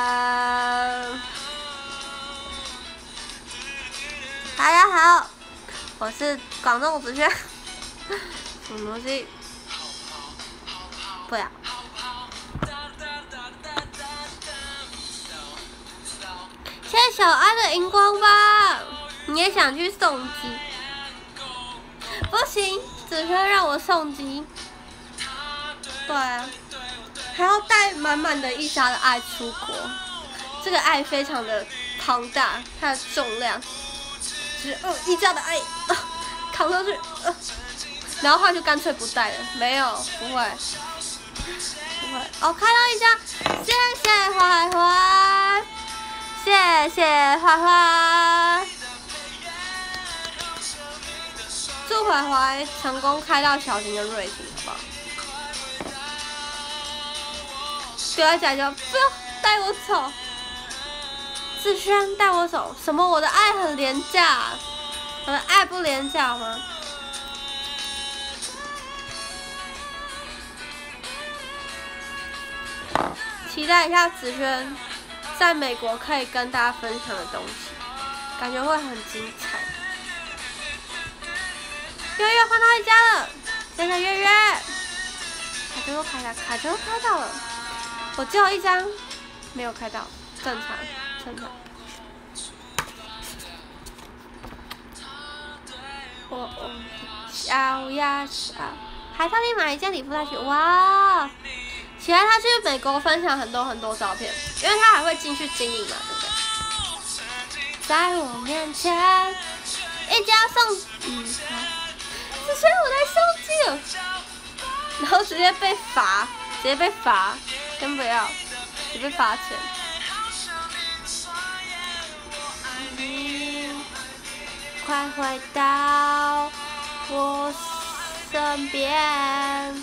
大家好，我是广东子轩。什么东西？不要。谢谢小安的荧光棒，你也想去送机？不行，子轩让我送机。对啊，还要带满满的一沙的爱出国，这个爱非常的庞大，它的重量就是呃一沙的爱，呃、扛上去，呃。然后他就干脆不带了，没有，不会，不会。哦，开到一张，谢谢坏坏，谢谢坏坏，祝坏坏成功开到小型的瑞婷，好不好？不要讲讲，不要带我走，志轩带我走，什么？我的爱很廉价，我的爱不廉价吗？期待一下子轩在美国可以跟大家分享的东西，感觉会很精彩。月月换到一家了，谢谢月月。卡车都开了，卡车都开到了，我只有一张没有开到，正常，正常。我我小呀小，还特地买一件礼服带去，哇！期待他去美国分享很多很多照片，因为他还会进去经营嘛，对不对？在我面前，一家送，嗯，好，子轩我在收机了，然后直接被罚，直接被罚，先不要，直接罚钱。你快回到我身边。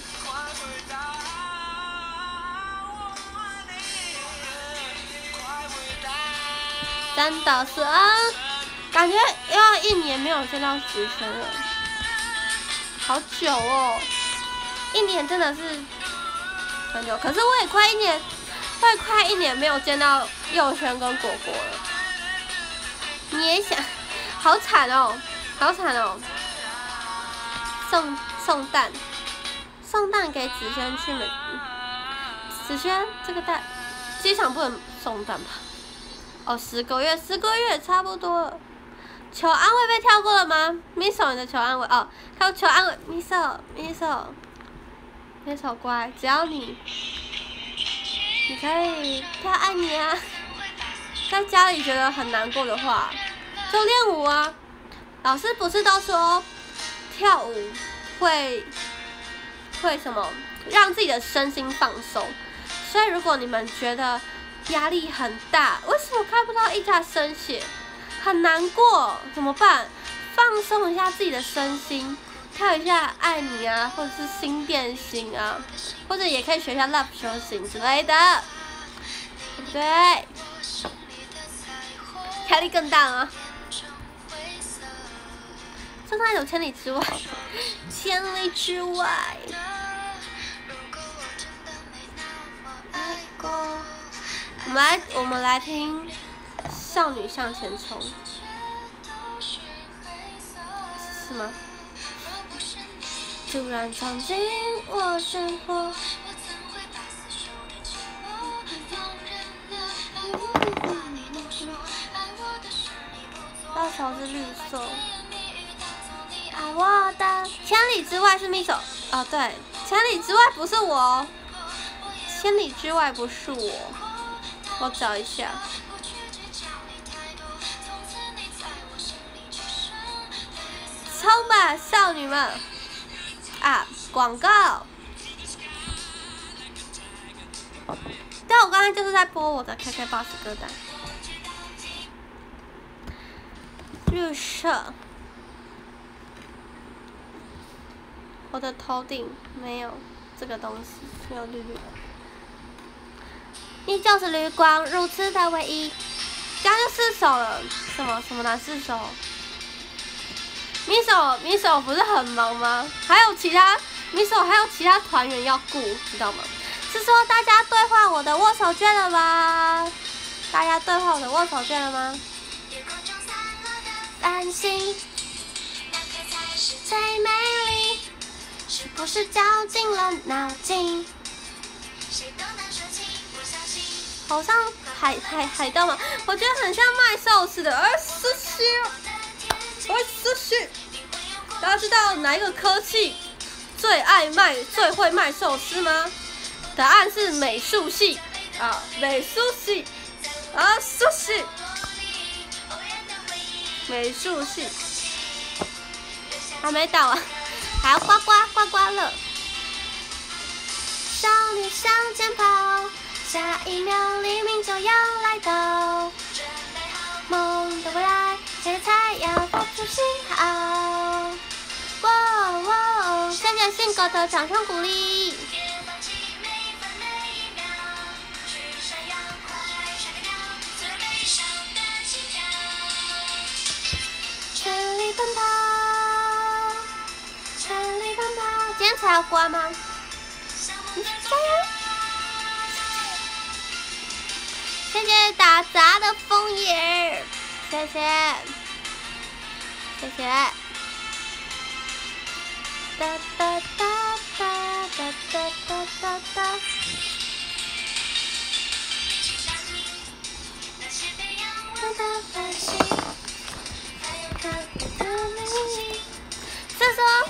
真的是，嗯，感觉要一年没有见到子轩了，好久哦，一年真的是很久。可是我也快一年，我也快一年没有见到佑轩跟果果了。你也想，好惨哦，好惨哦。送送蛋，送蛋给子轩去美，子轩这个蛋，机场不能送蛋吧？哦，十个月，十个月差不多了。求安慰被跳过了吗 ？Miso 你的求安慰哦，还有求安慰 ，Miso Miso Miso 乖，只要你，你可以跳爱你啊。在家里觉得很难过的话，就练舞啊。老师不是都说跳舞会会什么让自己的身心放松，所以如果你们觉得压力很大，为什么看不到一家生血？很难过，怎么办？放松一下自己的身心，跳一下爱你啊，或者是心电心啊，或者也可以学一下 love 修行之类的，对不对？压力更大了吗？就那种千里之外，千里之外。我们来，我们来听《少女向前冲》，是吗？突然闯进我生活。那首是绿色。爱我的千里之外是蜜手，哦对，千里之外不是我，千里之外不是我。 我找一下。冲吧，少女们！啊，广告。但我刚才就是在播我的 K K B O X 歌单。绿色。我的头顶没有这个东西，没有绿绿的。你就是绿光，如此的唯一。刚就四首了，什么什么哪四首？米手米手不是很忙吗？还有其他米手还有其他团员要顾，知道吗？是说大家兑换我的握手券了吗？大家兑换我的握手券了吗？繁星，最美丽，是不是绞尽了脑筋？好像海海海盗嘛，我觉得很像卖寿司的，而寿司。我是是，大家知道哪一个科系最爱卖、最会卖寿司吗？答案是美术系啊，美术系啊，寿司，美术系还没到啊，还要刮刮刮刮乐。少女向前跑，下一秒黎明就要来到，梦的未来。谁才要发出信号？哇哇！谢谢信哥的掌声鼓励。全力奔跑，全力奔跑。今天才要刮吗？你加油！谢谢打杂的枫叶。谢谢，谢谢。哒哒哒哒哒哒哒哒哒。是说，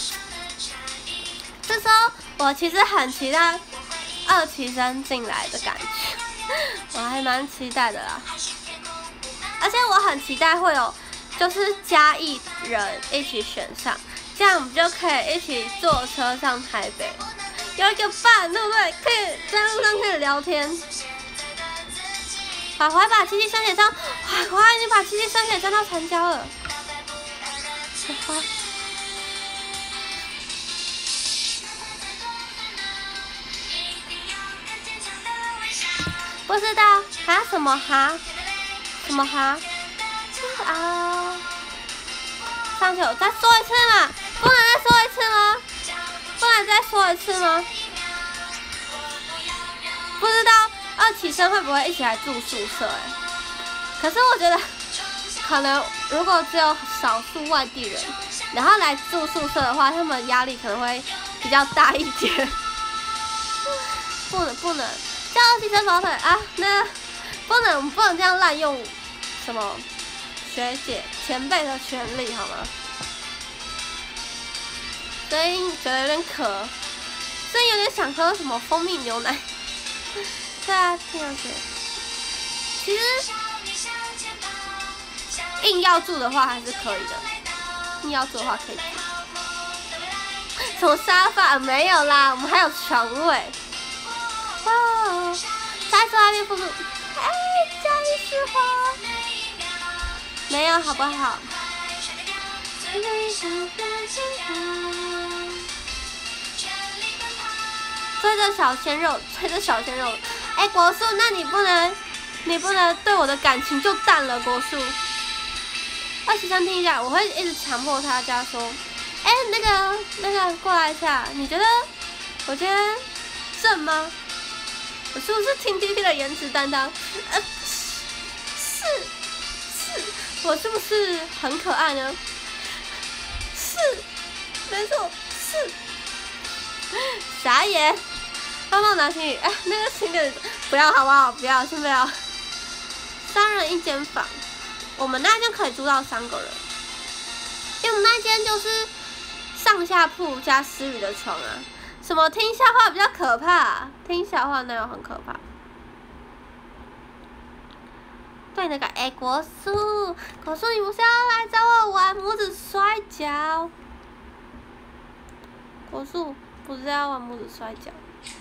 是说，我其实很期待二期生进来的感觉，我还蛮期待的啦。而且我很期待会有，就是嘉义人一起选上，这样我们就可以一起坐车上台北，有一个伴，对不对？可以在路上可以聊天。华华把七七三写上，华华已经把七七三写上到成交了。华华，不知道哈什么哈？什么哈？啊！上去，我再说一次嘛，不能再说一次吗？不能再说一次吗？不知道二期生会不会一起来住宿舍？哎，可是我觉得，可能如果只有少数外地人，然后来住宿舍的话，他们压力可能会比较大一点。不能不能，叫二期生跑腿啊！那不能不能这样滥用。什么学姐前辈的权利好吗？所以觉得有点渴，所以有点想喝什么蜂蜜牛奶。对啊，挺有趣。其实硬要住的话还是可以的，硬要住的话可以住。什么沙发没有啦，我们还有床位。哦，再说那边复述，哎，嘉义市花。没有好不好？追着小鲜肉，追着小鲜肉。哎、欸，国树，那你不能，你不能对我的感情就淡了，国树。二十三听一下，我会一直强迫他家说，哎、欸，那个那个过来一下，你觉得？我觉得正吗？我是不是听 T T 的颜值担当？呃，是是。我是不是很可爱呢？是，没错，是。傻眼，帮忙拿行李，哎，那个行李不要好不好？不要，先不要。三人一间房，我们那间可以租到三个人，因为我们那间就是上下铺加私语的床啊。什么听笑话比较可怕、啊？听笑话那有很可怕。 贵那个哎、欸，国树，国树，你不是要来找我玩拇指摔跤？国树不是要玩拇指摔跤？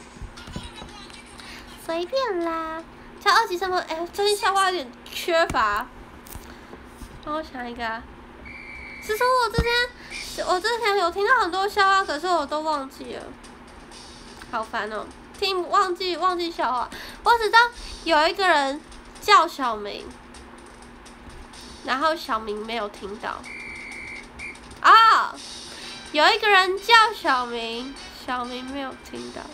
随便啦。像二级什么？哎、欸，最近笑话有点缺乏。让我想一个啊。其实我之前，我之前有听到很多笑话，可是我都忘记了，好烦哦、喔！听忘记忘记笑话，我只知道有一个人叫小明，然后小明没有听到。啊、哦，有一个人叫小明，小明没有听到。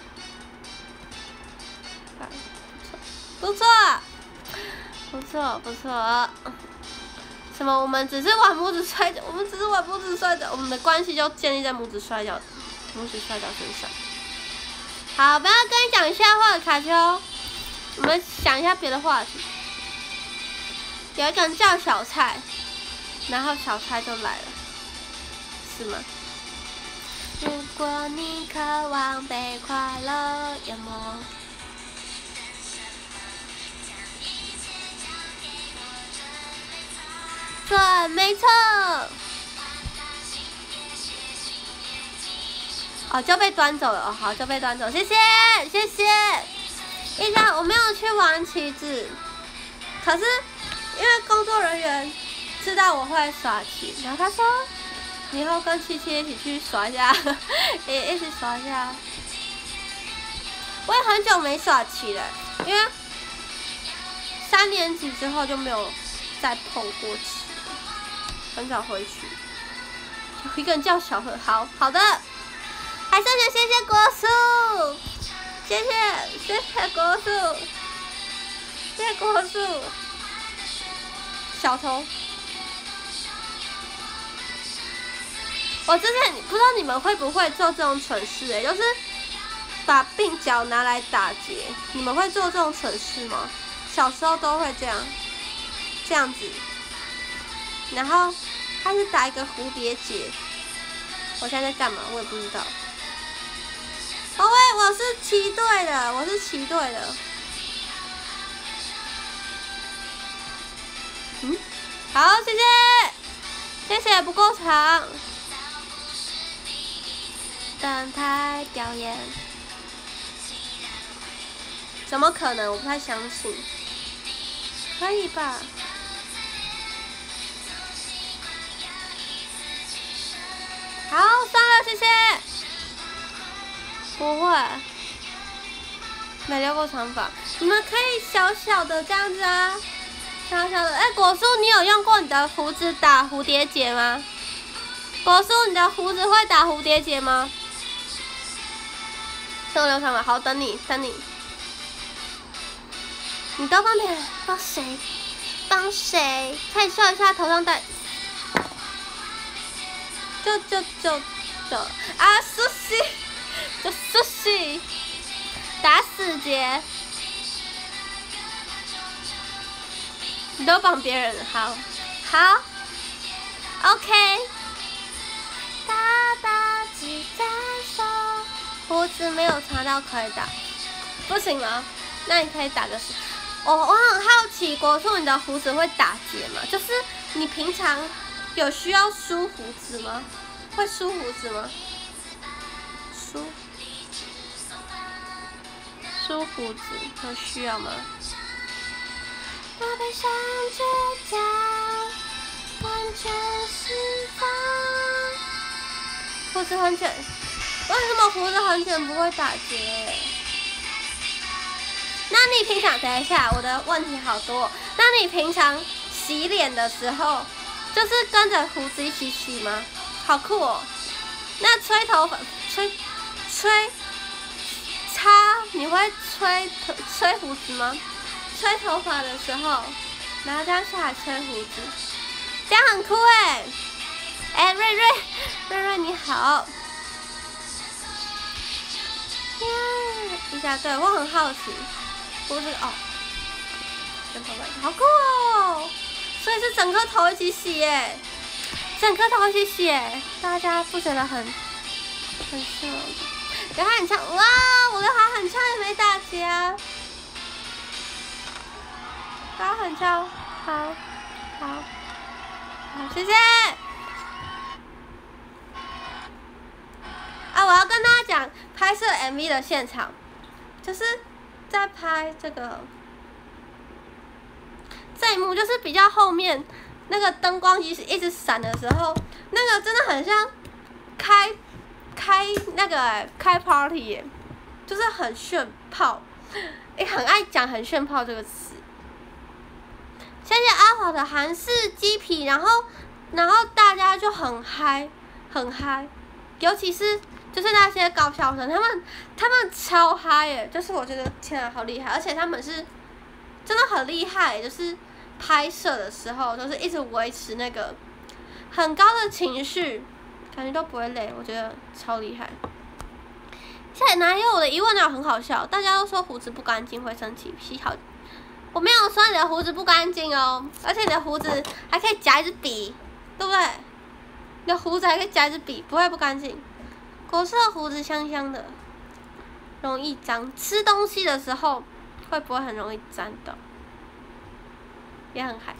不错，不错，不错。什么？我们只是玩拇指摔跤，我们只是玩拇指摔跤，我们的关系就建立在拇指摔跤、拇指摔跤身上。好，不要跟你讲笑话，卡丘。我们想一下别的话题。有一个人叫小蔡，然后小蔡就来了，是吗？如果你渴望被快乐淹没。对，没错。哦，就被端走了。哦，好，就被端走，谢谢，谢谢。一张我没有去玩棋子，可是因为工作人员知道我会耍棋，然后他说，你以后跟七七一起去耍一下，也一起耍一下。我也很久没耍棋了，因为三年级之后就没有再碰过棋。很早回去，有一个人叫小何，好好的，还剩下谢谢国树，谢谢谢谢国树，谢谢国树，小头，我之前不知道你们会不会做这种蠢事哎、欸，就是把鬓角拿来打结，你们会做这种蠢事吗？小时候都会这样，这样子。然后他是打一个蝴蝶结，我现在在干嘛？我也不知道。哦喂，我是旗队的，我是旗队的。嗯，好，谢谢，谢谢，不够长。登台表演，怎么可能？我不太相信。可以吧？好，上了，谢谢。不会，没留过长发。你们可以小小的这样子啊，小小的。哎、欸，果树，你有用过你的胡子打蝴蝶结吗？果树，你的胡子会打蝴蝶结吗？等我留长发，好，等你，等你。你都帮别人，帮谁？帮谁？可以笑一下头上戴。就就就就啊，苏西，就苏西，打死结，你都帮别人，好，好 ，OK， 大大只在手，胡子没有长到可以打，不行吗？那你可以打个十。我我很好奇，果树你的胡子会打结吗？就是你平常有需要梳胡子吗？会梳胡子吗？梳梳胡子有需要吗？我背上倔强，完全释放。胡子很卷，为什么胡子很卷不会打结？那你平常等一下，我的问题好多。那你平常洗脸的时候，就是跟着胡子一起洗吗？好酷哦！那吹头发、吹吹擦，你会吹吹胡子吗？吹头发的时候，然后这样下来吹胡子，这样很酷哎！哎，瑞瑞，瑞瑞你好。一下，对我很好奇，胡子哦，跟头发好酷哦！所以是整颗头一起洗耶。整颗头一起洗，大家不觉得很很帅吗？刘海很长，哇！我刘海很长也没打结啊。 高很敲，好，好，好，谢谢。啊，我要跟大家讲拍摄 M V 的现场，就是在拍这个这一幕，就是比较后面那个灯光一直一直闪的时候，那个真的很像开开那个、欸、开 party 耶、欸，就是很炫炮，也、欸、很爱讲很炫炮这个词。谢谢阿华的韩式鸡皮，然后然后大家就很嗨，很嗨，尤其是就是那些高校生，他们他们超嗨耶，就是我觉得天啊好厉害，而且他们是真的很厉害，就是拍摄的时候就是一直维持那个很高的情绪，感觉都不会累，我觉得超厉害。现在哪有我的疑问呢？很好笑，大家都说胡子不干净会生气，皮好。我没有说你的胡子不干净哦，而且你的胡子还可以夹一支笔，对不对？你的胡子还可以夹一支笔，不会不干净。果色胡子香香的，容易脏。吃东西的时候会不会很容易沾到？也很嗨。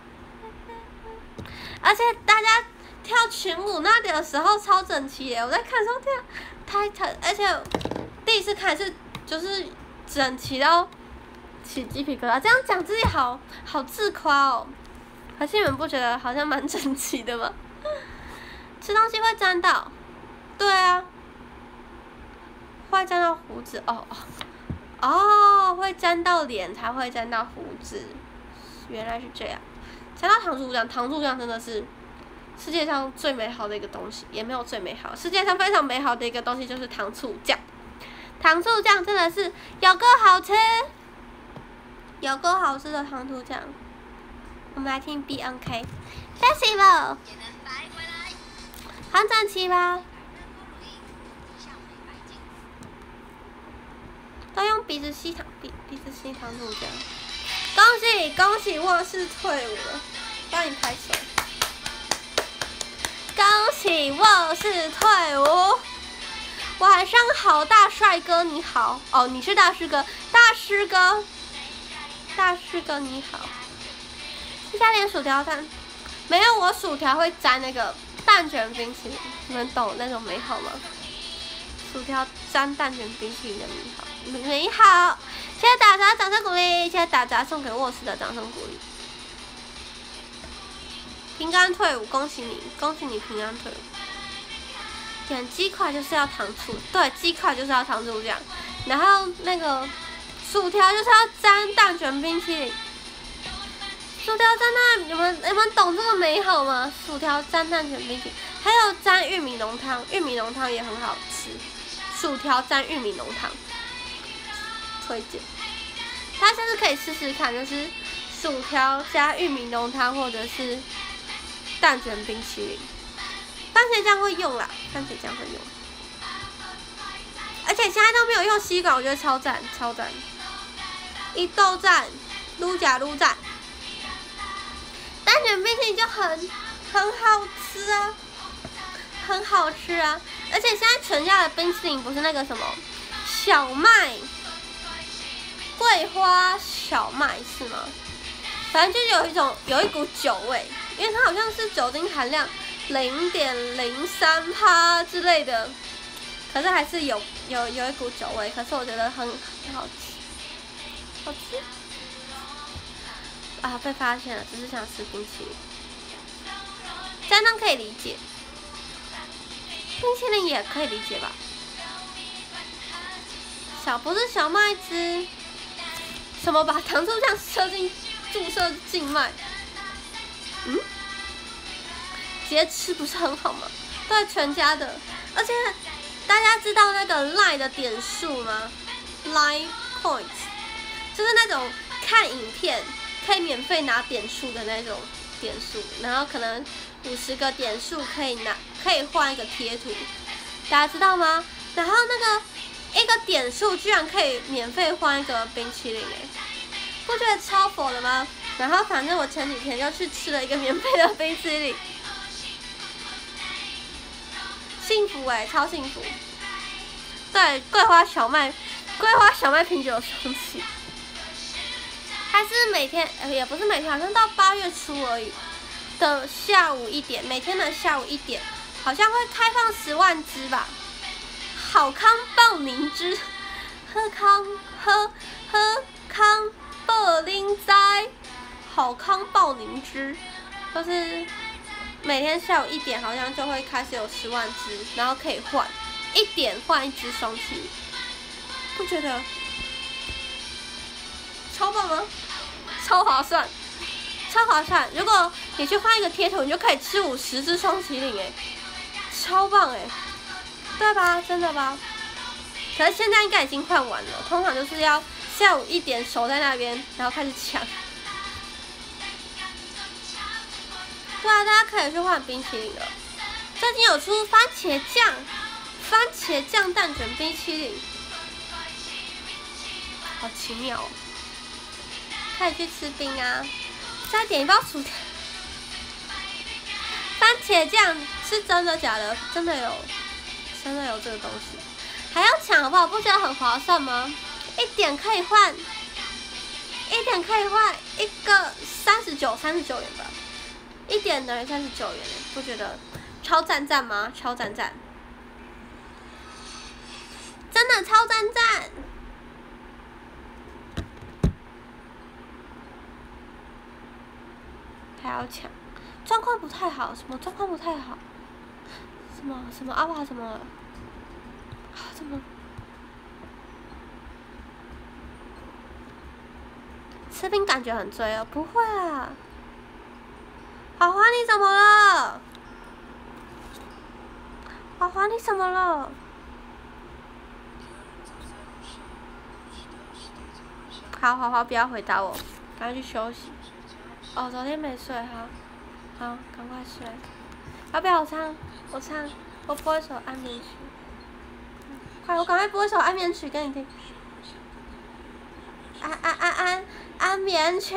而且大家跳群舞那里的时候超整齐耶！我在看说天啊，太太，而且第一次看是就是整齐到起鸡皮疙瘩。这样讲自己好好自夸哦。可是你们不觉得好像蛮整齐的吗？吃东西会沾到。对啊，会沾到胡子哦哦，哦，会沾到脸才会沾到胡子，原来是这样。讲到糖醋酱，糖醋酱真的是世界上最美好的一个东西，也没有最美好，世界上非常美好的一个东西就是糖醋酱。糖醋酱真的是有够好吃，有够好吃的糖醋酱。我们来听 B N K， 谢谢了，很整齐吧？都用鼻子吸糖，鼻鼻子吸糖醋酱。恭喜恭喜，我是退伍了，帮你拍手。恭喜我是退伍，晚上好，大帅哥你好。哦，你是大师哥，大师哥，大师哥你好。加点薯条蛋，没有我薯条会沾那个蛋卷冰淇淋，你们懂那种美好吗？薯条沾蛋卷冰淇淋的美好。美好，谢谢打杂掌声鼓励，谢谢打杂送给沃斯的掌声鼓励。平安退伍，恭喜你，恭喜你平安退伍。点鸡块就是要糖醋，对，鸡块就是要糖醋酱，然后那个薯条就是要沾蛋卷冰淇淋。薯条沾蛋，你们你们懂这个美好吗？薯条沾蛋卷冰淇淋，还有沾玉米浓汤，玉米浓汤也很好吃。薯条沾玉米浓汤。推荐，大家下次可以试试看，就是薯条加玉米浓汤，或者是蛋卷冰淇淋。番茄酱会用啦，番茄酱会用。而且现在都没有用吸管，我觉得超赞，超赞。一豆赞，撸假撸赞。蛋卷冰淇淋就很很好吃啊，很好吃啊！而且现在全家的冰淇淋不是那个什么小麦。桂花小麦是吗？反正就是有一种有一股酒味，因为它好像是酒精含量零点零三趴之类的，可是还是有有有一股酒味，可是我觉得很很好吃，好吃。啊，被发现了，只是想吃冰淇淋，这样可以理解，冰淇淋也可以理解吧？小不是小麦汁。什么把糖醋酱射进注射静脉？嗯，直接吃不是很好吗？对，全家的，而且大家知道那个 Line 的点数吗 ？Line Points 就是那种看影片可以免费拿点数的那种点数，然后可能五十个点数可以拿可以换一个贴图，大家知道吗？然后那个。一个点数居然可以免费换一个冰淇淋哎，不觉得超佛的吗？然后反正我前几天又去吃了一个免费的冰淇淋，幸福哎，超幸福。对，桂花小麦，桂花小麦品酒生气。嗨还是每天，呃，也不是每天，好像到八月初而已的下午一点，每天的下午一点，好像会开放十万支吧。好康爆灵芝，喝康喝喝康爆灵斋，好康爆灵芝，就是每天下午一点，好像就会开始有十万支，然后可以换，一点换一支双麒麟，不觉得超棒吗？超划算，超划算！如果你去换一个贴图，你就可以吃五十只双麒麟，哎，超棒哎，对吧？真的吧？可是现在应该已经换完了，通常就是要下午一点守在那边，然后开始抢。对啊，大家可以去换冰淇淋了。最近有出番茄酱，番茄酱蛋卷冰淇淋，好奇妙哦！可以去吃冰啊，再点一包薯条。番茄酱是真的假的？真的有，真的有这个东西，还要抢好不好？不觉得很划算吗？一点可以换，一点可以换一个三十九，三十九元吧。一点等于三十九元，不觉得超赞赞吗？超赞赞，真的超赞赞！还要抢，状况不太好，什么状况不太好？什么什么阿爸怎么了？啊怎么？吃冰感觉很醉哦，不会啊。华华你怎么了？华华你怎么了？好，华华不要回答我，赶快去休息。哦，昨天没睡，好，好，赶快睡。要不要我唱？我唱，我播一首安眠曲。快，我赶快播一首安眠曲给你听。安安安安安眠曲。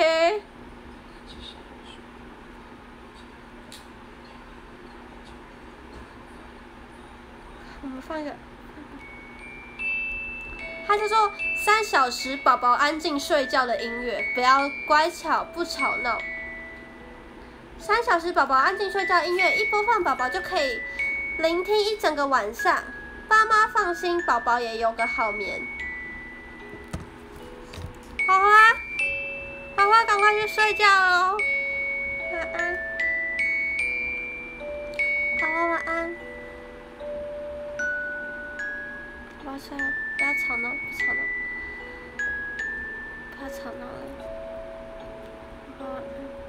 我们放一个，它叫做三小时宝宝安静睡觉的音乐，不要乖巧不吵闹。三小时宝宝安静睡觉音乐一播放，宝宝就可以聆听一整个晚上。爸妈放心，宝宝也有个好眠。花花，花花，赶快去睡觉哦，晚安。花花晚安。我要睡了，不要吵闹，不吵闹，不要吵闹了。晚安。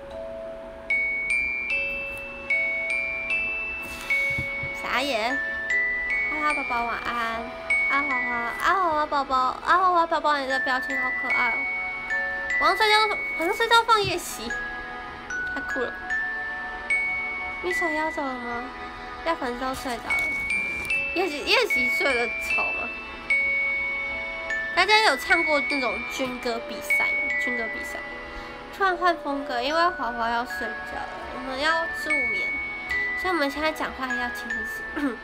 傻眼。阿花宝宝晚安。阿华华，阿华华宝宝，阿华华宝宝，你的表情好可爱哦。晚上睡觉，晚上睡觉放夜袭，太酷了。你手要走了吗？要粉丝都睡着了。夜袭夜袭睡得吵吗？大家有唱过那种军歌比赛吗？军歌比赛，突然换风格，因为华华要睡觉了，我们要助眠，所以我们现在讲话要清醒。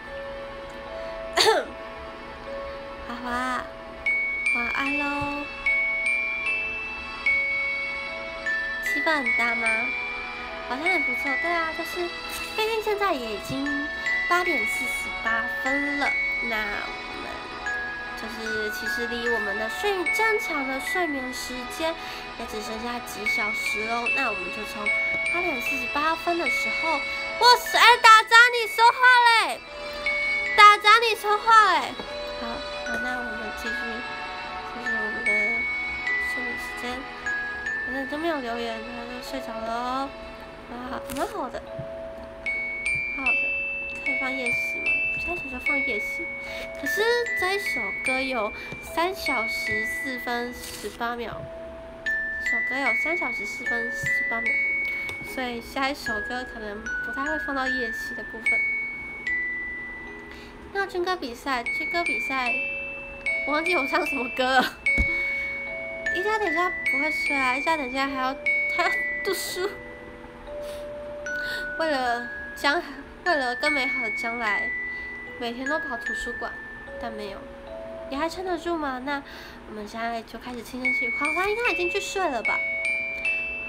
华华，晚安喽。气氛很大吗？好像很不错，对啊，就是，毕竟现在也已经八点四十八分了，那我们就是其实离我们的睡正常的睡眠时间也只剩下几小时喽。那我们就从八点四十八分的时候，哇塞，哎，打杂你说话嘞，打杂你说话嘞，好，好，那我们继续，继续我们的睡眠时间。反正都没有留言，他就睡着了哦。啊，蛮好的，好的，可以放夜袭吗？下首就放夜袭。可是这一首歌有三小时四分十八秒，这首歌有三小时四分十八秒，所以下一首歌可能不太会放到夜袭的部分。那军歌比赛，军歌比赛，我忘记我唱什么歌了。一家等一下不会睡啊，一家等一下还要还要读书。为了将为了更美好的将来，每天都跑图书馆，但没有，你还撑得住吗？那我们现在就开始轻声细语。华华应该已经去睡了吧？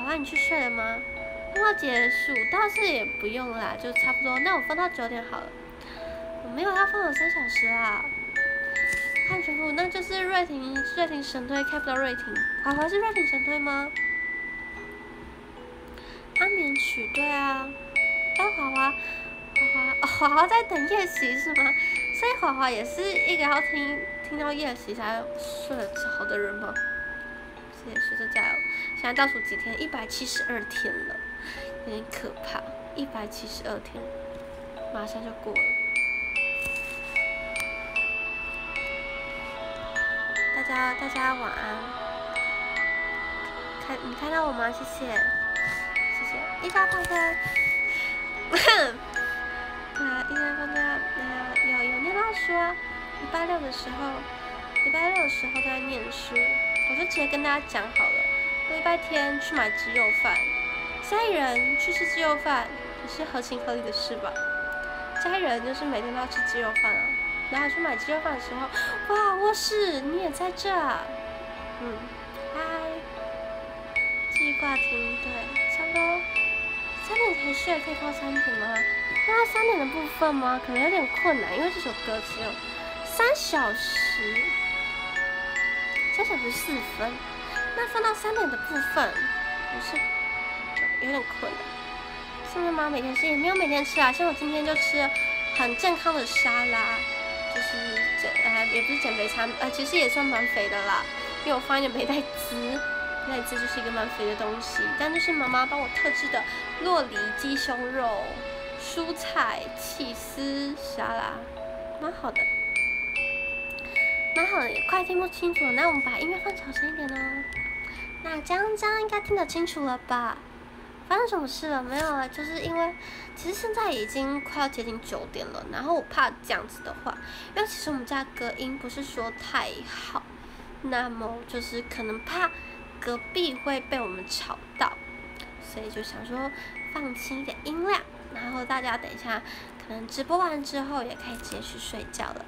好啊，你去睡了吗？梦到结束倒是也不用啦，就差不多。那我放到九点好了。我没有要放有三小时啦。看全部，那就是瑞婷瑞婷神推 ，Cap 到瑞婷。华华是瑞婷神推吗？安眠曲，对啊。哎，华华，华华，哦，华华在等夜袭是吗？所以华华也是一个要听听到夜袭才睡得着的人吗？是也是，就加油！现在倒数几天？一百七十二天了，有点可怕。一百七十二天，马上就过了。大家大家晚安。看你看到我吗？谢谢，谢谢。一家放假。啊，一家放假，啊，有有念到书啊。礼拜六的时候，礼拜六的时候在念书，我就直接跟大家讲好了。我礼拜天去买鸡肉饭，家里人去吃鸡肉饭也是合情合理的事吧？家里人就是每天都要吃鸡肉饭啊。然后去买鸡肉饭的时候，哇，卧室你也在这啊？嗯，嗨，继续挂听，对，差不多三点才睡，可以到三点吗？放到三点的部分吗？可能有点困难，因为这首歌只有三小时，三小时四分，那放到三点的部分，也是有点困难。现在妈每天吃也没有每天吃啊，像我今天就吃了很健康的沙拉。就是减呃也不是减肥餐，呃其实也算蛮肥的啦，因为我放一点美乃滋，美乃滋就是一个蛮肥的东西，但就是妈妈帮我特制的酪梨鸡胸肉、蔬菜、起司沙拉，蛮好的，蛮好的，也快听不清楚了，那我们把音乐放小声一点哦。那这样这样应该听得清楚了吧？发生什么事了？没有啊，就是因为其实现在已经快要接近九点了，然后我怕这样子的话，因为其实我们家隔音不是说太好，那么就是可能怕隔壁会被我们吵到，所以就想说放轻一点音量，然后大家等一下可能直播完之后也可以直接去睡觉了。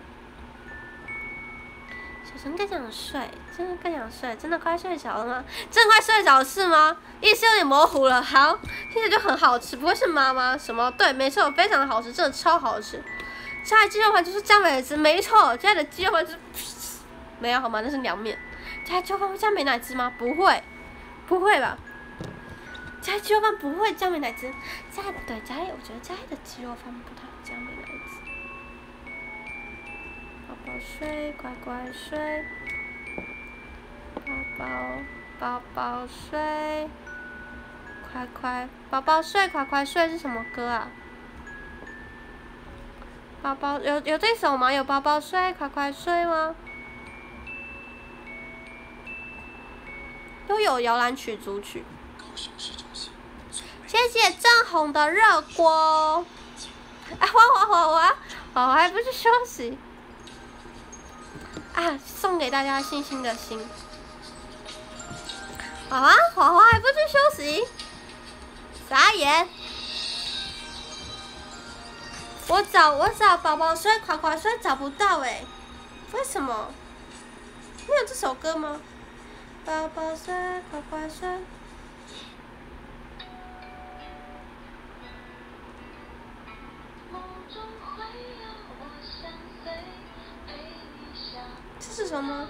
小陈更想睡，真的更想睡，真的快睡着了吗？真的快睡着是吗？意思有点模糊了。好，听着就很好吃，不会是妈妈什么？对，没错，非常的好吃，真的超好吃。家里鸡肉饭就是加美乃滋，没错，家里的鸡肉饭就是没有好吗？那是凉面。家里鸡肉饭会加美乃滋吗？不会，不会吧？家里鸡肉饭不会加美乃滋。家里对家里，我觉得家里的鸡肉饭不太加美乃滋。宝宝睡，乖乖睡。宝宝，宝宝睡，快快，宝宝睡，快快睡是什么歌啊？宝宝有有这首吗？有宝宝睡，快快睡吗？都有摇篮曲组曲。谢谢正红的热锅。哎，花花花花，花花还不去休息？啊，送给大家星星的星。啊，华华还不去休息？傻眼！我找我找宝宝睡，快快睡找不到哎、欸，为什么？没有这首歌吗？宝宝睡，快快睡。这是什么？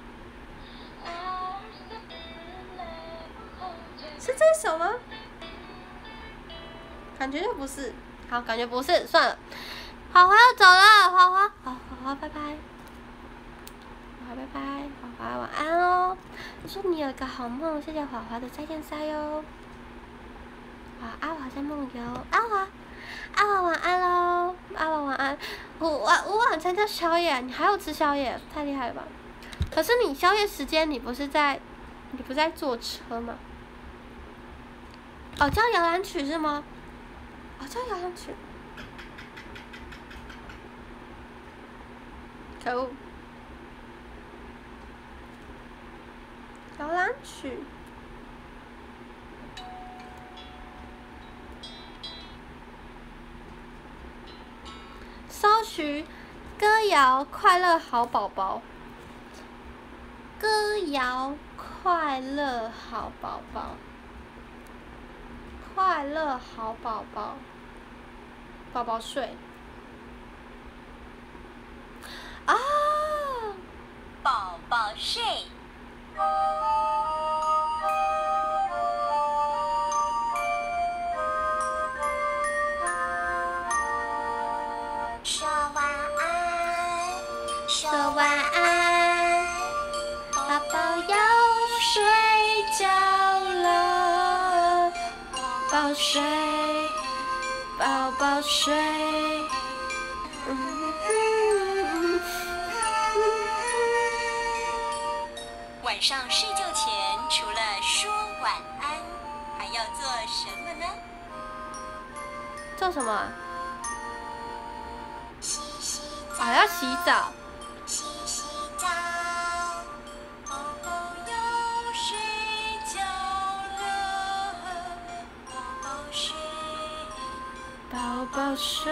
是这首吗？感觉就不是，好，感觉不是，算了。华华要走了，华华，好，华华拜拜，华华拜拜，华华晚安哦。祝你有一个好梦，谢谢华华的再见塞哟。啊，阿华在梦游，阿华，阿华晚安喽，阿华晚安。我晚我晚餐叫宵夜，你还有吃宵夜，太厉害了吧？可是你宵夜时间你不是在，你不是在坐车吗？哦，叫摇篮曲是吗？哦，叫摇篮曲。可恶！摇篮曲。搜寻歌谣快乐好宝宝。歌谣快乐好宝宝。 快乐好宝宝，宝宝睡。啊！ 宝宝睡。说晚安，说晚安，宝宝要睡觉了，宝宝睡，宝宝睡。嗯晚上睡觉前，除了说晚安，还要做什么呢？ 做什么啊？ 洗洗澡。 啊，要洗澡。 洗洗澡。宝宝要睡觉了，宝宝睡。 宝宝睡。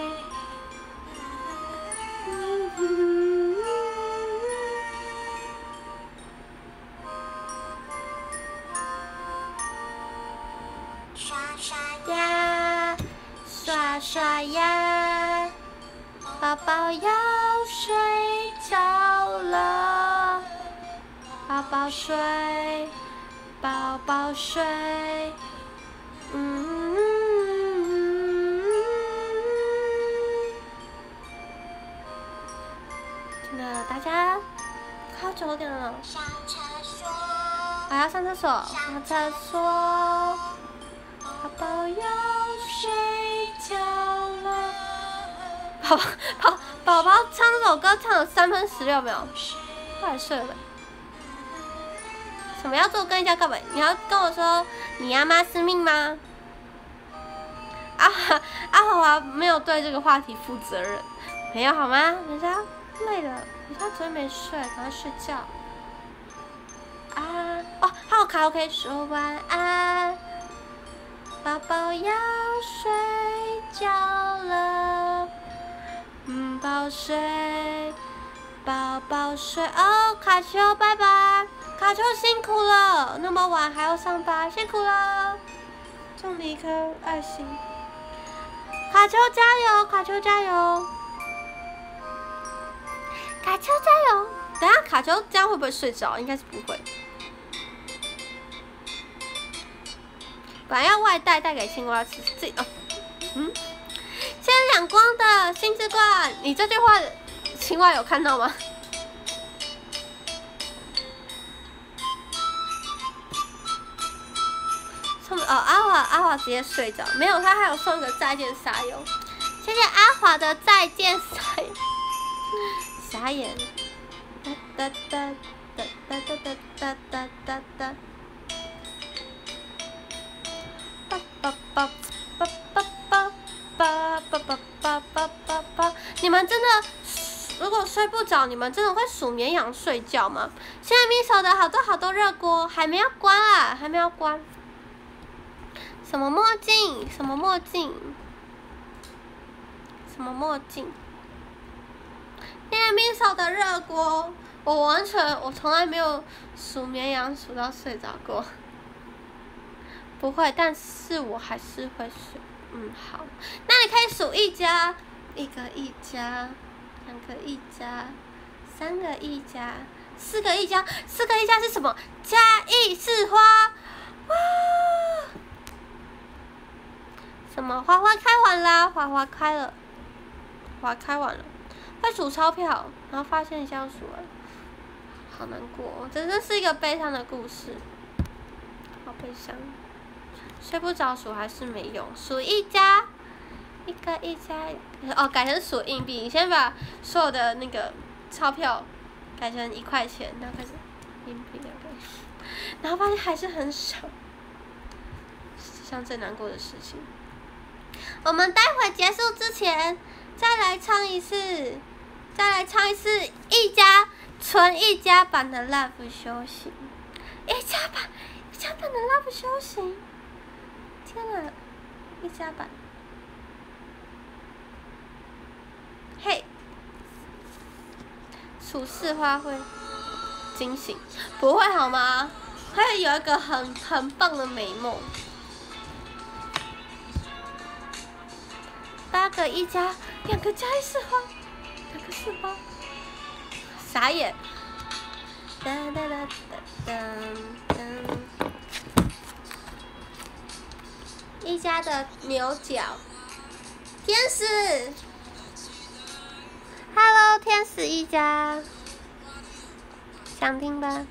刷刷牙，刷刷牙， 宝宝要睡觉了，宝宝睡，宝宝睡，嗯。真的，大家快九点了， 上厕所， 我要上厕所，上厕所。宝宝要睡觉了。宝宝宝宝宝唱这首歌唱了三分十六秒，快睡了。什么要做跟人家告白？你要跟我说你阿妈是命吗？阿华阿华华没有对这个话题负责任，没有好吗？人家累了，人家昨天没睡，赶快睡觉。啊哦，还有卡拉 OK 说晚安。宝宝要睡觉了，嗯，宝睡，宝宝睡哦，卡丘拜拜，卡丘辛苦了，那么晚还要上班，辛苦了，送你一颗爱心，卡丘加油，卡丘加油，卡丘加油，等下卡丘这样会不会睡着？应该是不会。本来要外带带给青蛙吃，自己哦，嗯，现在两光的星之冠，你这句话青蛙有看到吗？送哦，阿华阿华直接睡着，没有，他还有送一个再见沙油，谢谢阿华的再见沙油，傻眼，哒哒哒哒哒哒哒哒哒哒哒。叭叭叭叭叭叭叭叭叭叭叭叭！你们真的如果睡不着，你们真的会数绵羊睡觉吗？现在咪手的好多好多热锅还没要关啊，还没要关。什么墨镜？什么墨镜？什么墨镜？现在咪手的热锅，我完全我从来没有数绵羊数到睡着过。不会，但是我还是会数。嗯，好，那你可以数一家，一个一家，两个一家，三个一家，四个一家，四个一家是什么？嘉义市花，哇！什么花花开完啦？花花开了，花开完了，会数钞票，然后发现一下要数完，好难过，真的是一个悲伤的故事，好悲伤。睡不着数还是没用，数一家，一个一家，哦，改成数硬币。你先把所有的那个钞票改成一块钱，然后开始硬币两个，然后发现还是很少，世界上最难过的事情。我们待会结束之前，再来唱一次，再来唱一次一家纯一家版的 Love 修行，一家版，一家版的 Love 修行。天啊，一家版，嘿，数四花会惊醒，不会好吗？会有一个很很棒的美梦。 八个一加两个加一四花，两个四花，傻眼。哒哒哒哒哒哒。一家的牛角，天使 ，Hello， 天使一家，想听吧？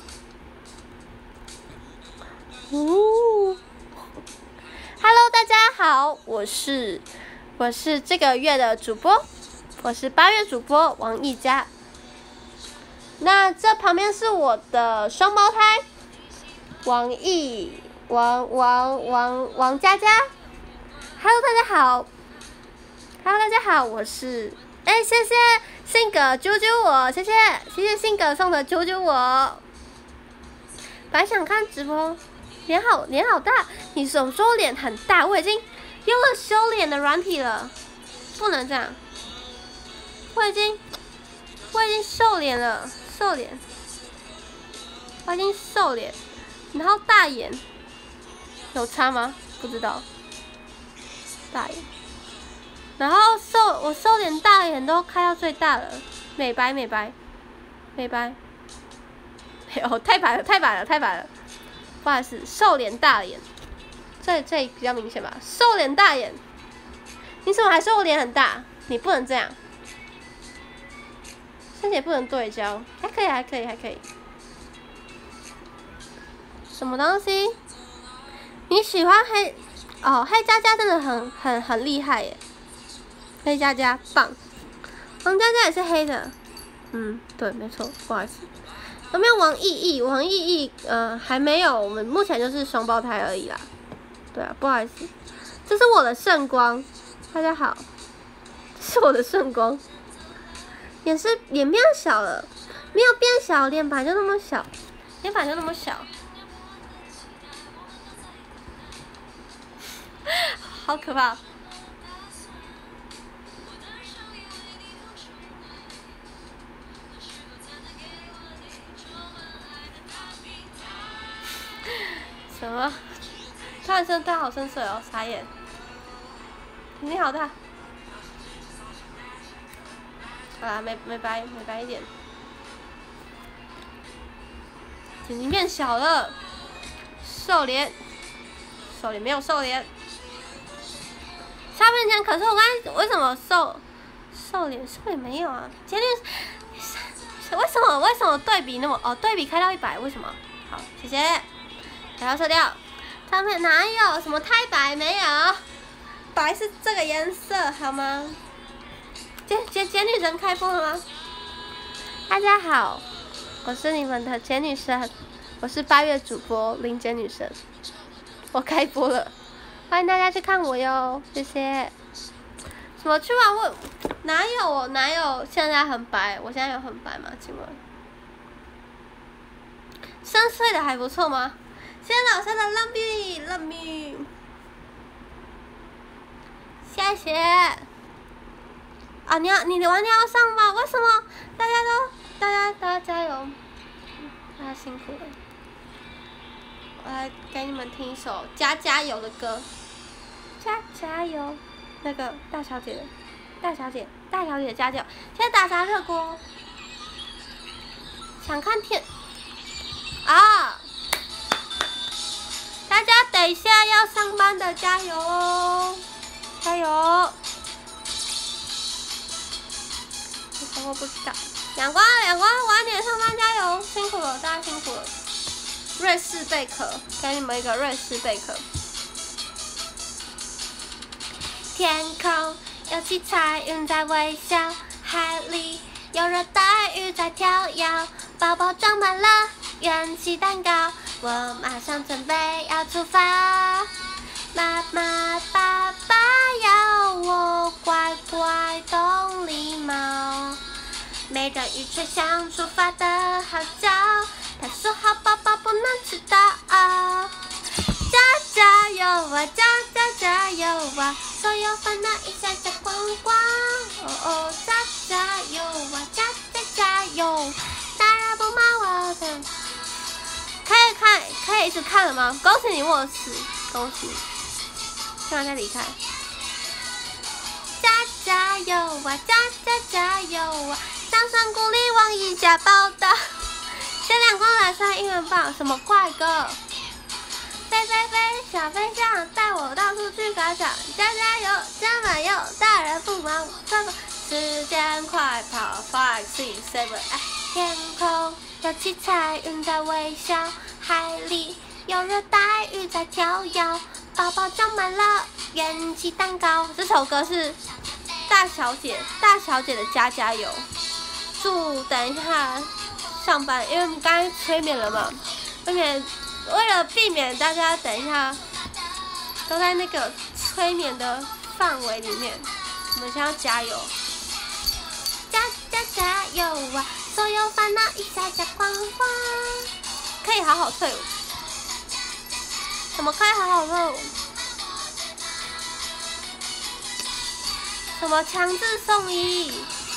呜 ，Hello， 大家好，我是我是这个月的主播，我是八月主播王一佳。那这旁边是我的双胞胎，王毅。王王王王佳佳 ，Hello， 大家好 ，Hello， 大家好，我是，哎，谢谢信哥揪揪我，谢谢谢谢信哥送的揪揪我。本来想看直播，脸好脸好大，你总说脸很大，我已经用了修脸的软体了，不能这样，我已经我已经瘦脸了，瘦脸，我已经瘦脸，然后大眼。有差吗？不知道。大眼，然后瘦，我瘦脸大眼都开到最大了，美白美白，美白。哦，太白了，太白了，太白了。不好意思，瘦脸大眼，这这比较明显吧？瘦脸大眼，你怎么还说我脸很大？你不能这样，身体也不能对焦，还可以，还可以，还可以。什么东西？你喜欢黑哦，黑佳佳真的很很很厉害耶，黑佳佳棒，王佳佳也是黑的，嗯，对，没错，不好意思，有没有王毅毅？王毅毅呃还没有，我们目前就是双胞胎而已啦，对啊，不好意思，这是我的圣光，大家好，这是我的圣光，也是脸变小了，没有变小，脸盘就那么小，脸盘就那么小。好可怕！什么？突然声大好深邃哦，傻眼！眼睛好大。好啦，美美白美白一点。眼睛变小了，瘦脸，瘦脸没有瘦脸。擦片枪，可是我刚才为什么瘦瘦脸瘦脸没有啊？今天为什么为什么对比那么哦对比开到一百为什么？好，谢谢。不要撤掉，擦片哪有什么太白没有？白是这个颜色好吗？简简简女神开播了吗？大家好，我是你们的简女神，我是八月主播林简女神，我开播了。欢迎大家去看我哟，谢谢。什么去玩我？哪有我哪有现在很白？我现在有很白吗？请问？深邃的还不错吗？谢谢老师的 love you love you， 谢谢。啊，你要你的完全要上吗？为什么？大家都大家大家加油，大家辛苦了。我来给你们听一首加加油的歌。加加油，那个大小姐的，大小姐，大小姐加油！现在打啥热锅？想看天啊！大家等一下要上班的加油哦，加油！我不知道，阳光阳光晚点上班加油，辛苦了，大家辛苦了。瑞士贝壳，给你们一个瑞士贝壳。天空有七彩云在微笑，海里有热带鱼在跳跃，包包装满了元气蛋糕，我马上准备要出发。妈妈爸爸要我乖乖懂礼貌，没人鱼吹响出发的号角，他说好宝宝不能迟到。加加油啊，加加加油啊，所有烦恼一下就光光。哦哦，加加油啊，加加加油，大人不骂我的。可以看，可以一直看了吗？恭喜你沃斯，恭喜你！千万再离开。 加油啊，加加加油啊！掌声鼓励王一家报道。先亮光来上英文榜，什么怪歌？飞飞飞，小飞象，带我到处去赶场，加加油，加满油，大人不忙，快跑，时间快跑 ，five six seven， 哎，天空有七彩云在微笑，海里有热带鱼在跳跃，宝宝长满了元气蛋糕。这首歌是大小姐，大小姐的加加油。祝等一下上班，因为我们刚才催眠了嘛，催眠。为了避免大家等一下都在那个催眠的范围里面，我们先要加油，加加加油啊！所有烦恼一下下光光，可以好好退伍。怎么可以好好退伍？什么强制送医？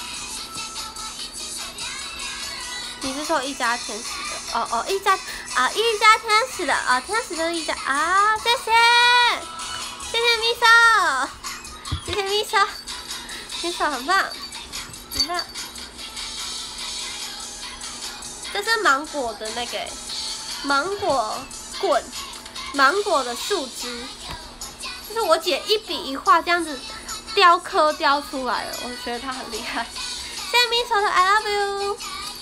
你是说一家天使的？哦哦，一家啊，一家天使的啊，天使就是一家啊，谢谢，谢谢咪手，谢谢咪手，咪手很棒，很棒。这是芒果的那个芒果棍，芒果的树枝，就是我姐一笔一画这样子雕刻雕出来的，我觉得她很厉害。谢谢咪手的 I love you。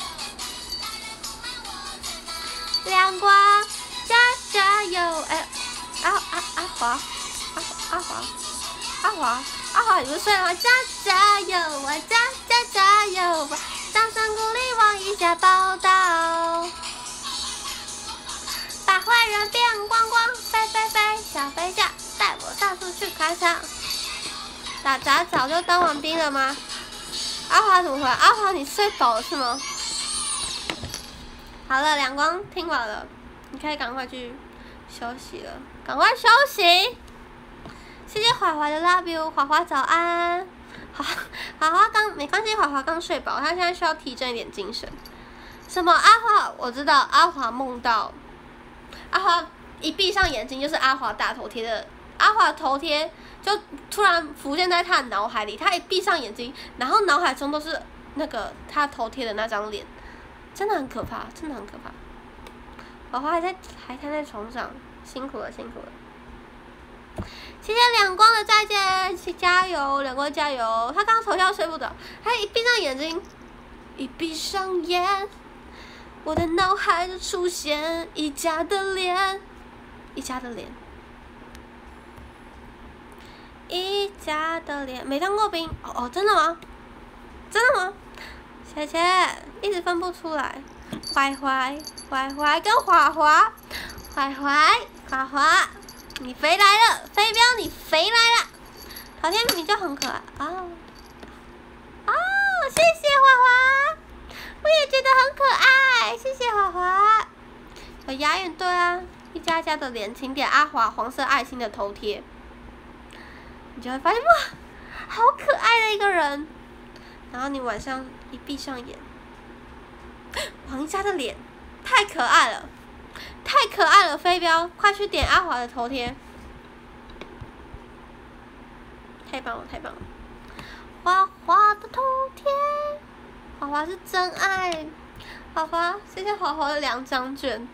亮光，加加油！哎，阿阿阿华，阿阿华，阿华，阿华，你不睡了吗？加加油啊！加加加油吧！掌声鼓励王一家报道，把坏人变光光，飞飞飞，小飞象，带我到处去开场。大家早就当完兵了吗？阿华怎么回来？阿华，你睡饱了是吗？好了，亮光听完了，你可以赶快去休息了，赶快休息。谢谢华华的 love you， 华华早安。华华华刚没关系，华华刚睡饱，他现在需要提振一点精神。什么阿华？我知道阿华梦到，阿华一闭上眼睛就是阿华大头贴的，阿华头贴就突然浮现在他的脑海里，他一闭上眼睛，然后脑海中都是那个他头贴的那张脸。真的很可怕，真的很可怕。华华还在还瘫在床上，辛苦了，辛苦了。谢谢两光的再见，加油，两光加油！他刚刚头觉睡不着，他一闭上眼睛，一闭上眼，我的脑海就出现一家的脸，一家的脸，一家的脸。没当过兵，哦哦，真的吗？真的吗？谢谢，一直分不出来。坏坏，坏坏跟华华，坏坏，华华，你回来了，飞镖你回来了。陶天明就很可爱哦，哦，谢谢华华，我也觉得很可爱，谢谢华华。有押韵对啊，一家家的脸，请点阿华黄色爱心的头贴，你就会发现哇，好可爱的一个人。然后你晚上一闭上眼，王一家的脸太可爱了，太可爱了！飞镖，快去点阿华的头贴，太棒了，太棒了！华华的头贴，华华是真爱，华华，谢谢华华的两张卷。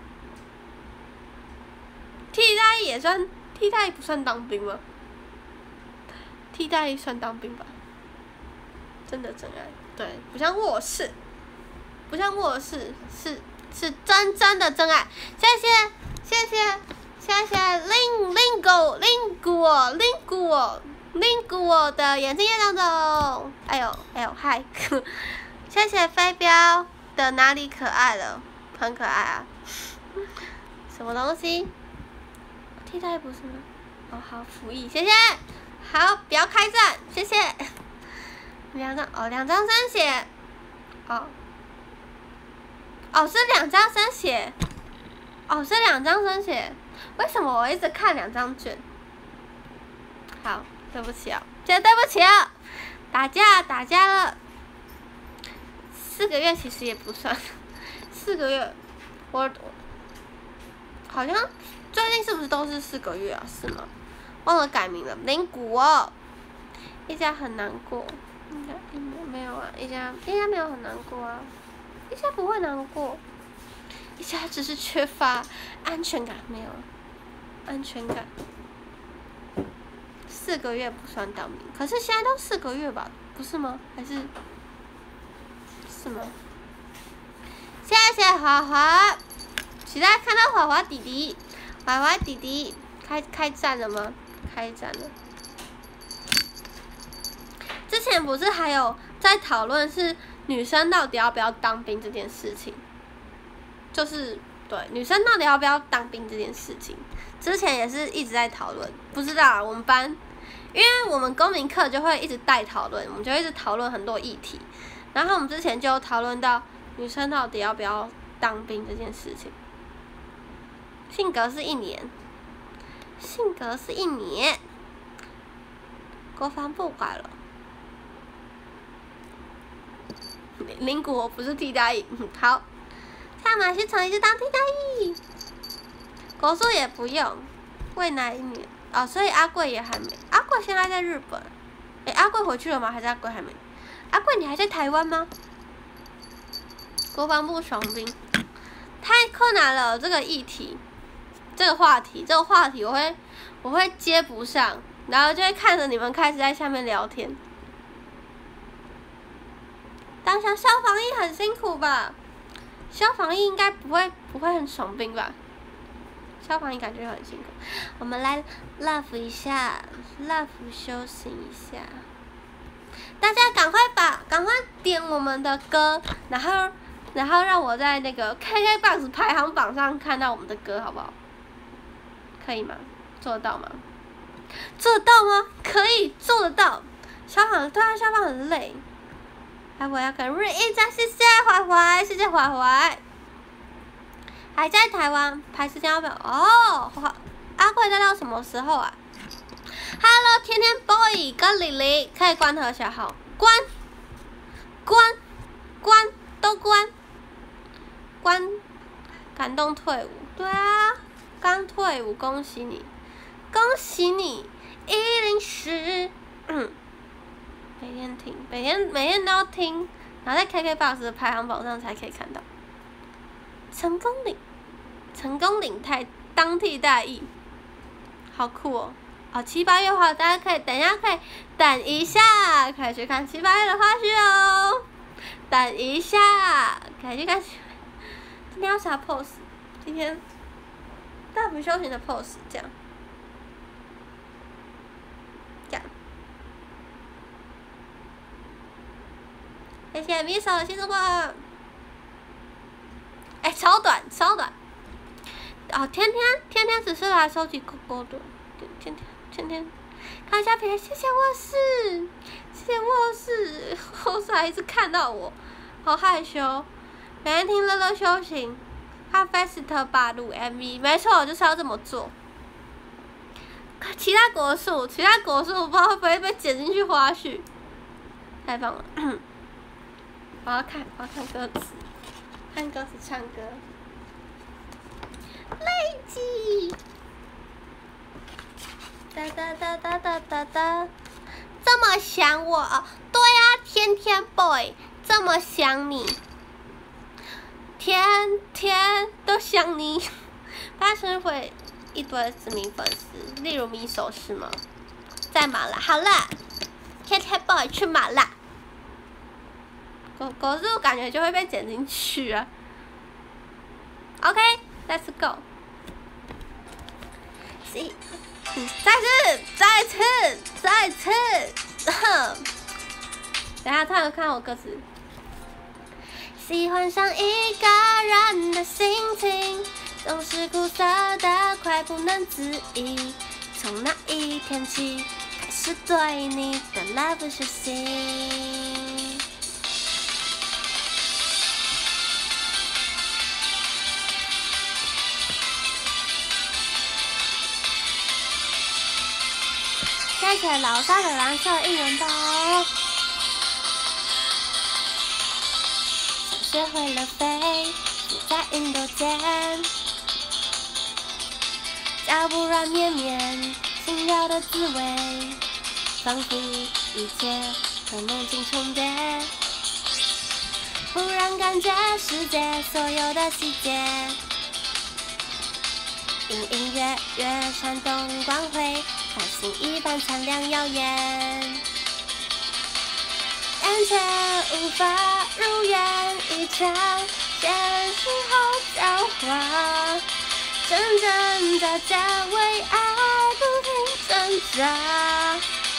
替代役也算，替代役不算当兵吗？替代役算当兵吧。真的真爱，对，不像卧室，不像卧室，是是真真的真爱。谢谢谢谢谢谢 Ling Lingo Lingo Lingo Lingo 的眼睛叶当中，哎呦哎呦嗨，谢谢飞镖的哪里可爱了，很可爱啊。什么东西？替代不是吗？哦好，服役，谢谢。好，不要开战，谢谢。两张哦，两张生血，哦，哦是两张生血，哦是两张生血，为什么我一直看两张卷？好，对不起啊，真的对不起啊，打架打架了，四个月其实也不算，四个月，我好像最近是不是都是四个月啊？是吗？忘了改名了，灵谷哦，一家很难过。 应该应该没有啊，一家应该没有很难过啊，一家不会难过，一家只是缺乏安全感，没有安全感。四个月不算当兵，可是现在都四个月吧，不是吗？还是是吗？谢谢华华，期待看到华华弟弟，华华弟弟开开战了吗？开战了。之前不是还有在讨论是女生到底要不要当兵这件事情，就是对女生到底要不要当兵这件事情，之前也是一直在讨论。不知道我们班，因为我们公民课就会一直带讨论，我们就一直讨论很多议题。然后我们之前就讨论到女生到底要不要当兵这件事情。性格是一年，性格是一年，国防部改了。林谷我不是替代役，好，看马西成一直当替代役，国术也不用，为哪一年？哦，所以阿贵也还没，阿贵现在在日本，诶，阿贵回去了吗？还是阿贵还没？阿贵你还在台湾吗？国防部爽兵，太困难了，这个议题，这个话题，这个话题我会我会接不上，然后就会看着你们开始在下面聊天。当下消防役很辛苦吧？消防役应该不会不会很爽兵吧？消防役感觉很辛苦。我们来 love 一下 ，love 休息一下。大家赶快把赶快点我们的歌，然后然后让我在那个 K K B O X 排行榜上看到我们的歌，好不好？可以吗？做得到吗？做得到吗？可以做得到。消防对啊，消防很累。还我要跟瑞一家，谢谢怀怀，谢谢怀怀。还在台湾排时间要不要？哦，阿贵待到什么时候啊 ？Hello， 天天 boy 跟李黎可以关和小号，关，关，关都关，关，感动退伍，对啊，刚退伍，恭喜你，恭喜你，一零十，嗯。每天听，每天每天都要听，然后在 K K B O X 的排行榜上才可以看到。成功领，成功领太当替代役，好酷哦！哦，七八月的话，大家可以等一下，可以等一下，可以去看七八月的花絮哦。等一下，可以去看。今天要啥 pose？ 今天大不休闲的 pose， 这样，这样。谢谢米手的新生活。哎，超短，超短。哦，天天天天只是来收集狗狗的，天天天天看一下评论，谢谢卧室，谢谢卧室，卧室还一直看到我，好害羞。每天听乐乐修行，看 Fast 吧录 M V， 没错，我就是要这么做。其他国术，其他国术我不知道会不会被剪进去花絮，太棒了。我要看，我要看歌词，看歌词唱歌。累积。哒哒哒哒哒哒哒，这么想我？哦，对呀，天天 boy 这么想你，天天都想你。发生会一堆知名粉丝，例如米手是吗？在麻辣，好啦，天天 boy 去麻辣。可可是我感觉就会被剪进去啊。OK，Let's go。C， 再次，再次，再次。等下，突然看到我歌词。喜欢上一个人的心情，总是苦涩的快不能自已。从那一天起，开始对你的 love 熟悉。谢谢老沙的蓝色应援包。想学会了飞，住在云朵间，脚步软绵绵，轻柔的滋味，仿佛一切像梦境重叠，忽然感觉世界所有的细节，隐隐约约闪动光辉，繁星一般灿亮耀眼，但却无法如愿以偿，现实好狡猾，真真假假为爱不停挣扎，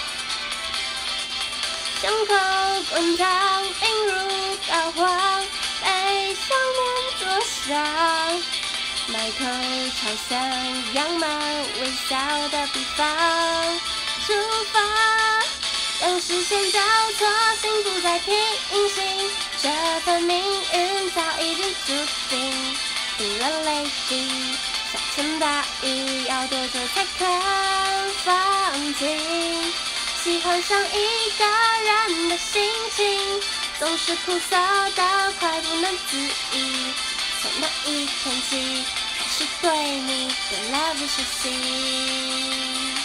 胸口滚烫，映入膏肓，被想念灼伤，埋头朝向阳满微笑的地方出发，让视线交错，心不再平行，这份命运早已经注定，滴了泪滴，下成大雨，要多久才肯放晴？喜欢上一个人的心情，总是苦涩的快不能自已，从那一天起，开始对你的 love 熟悉。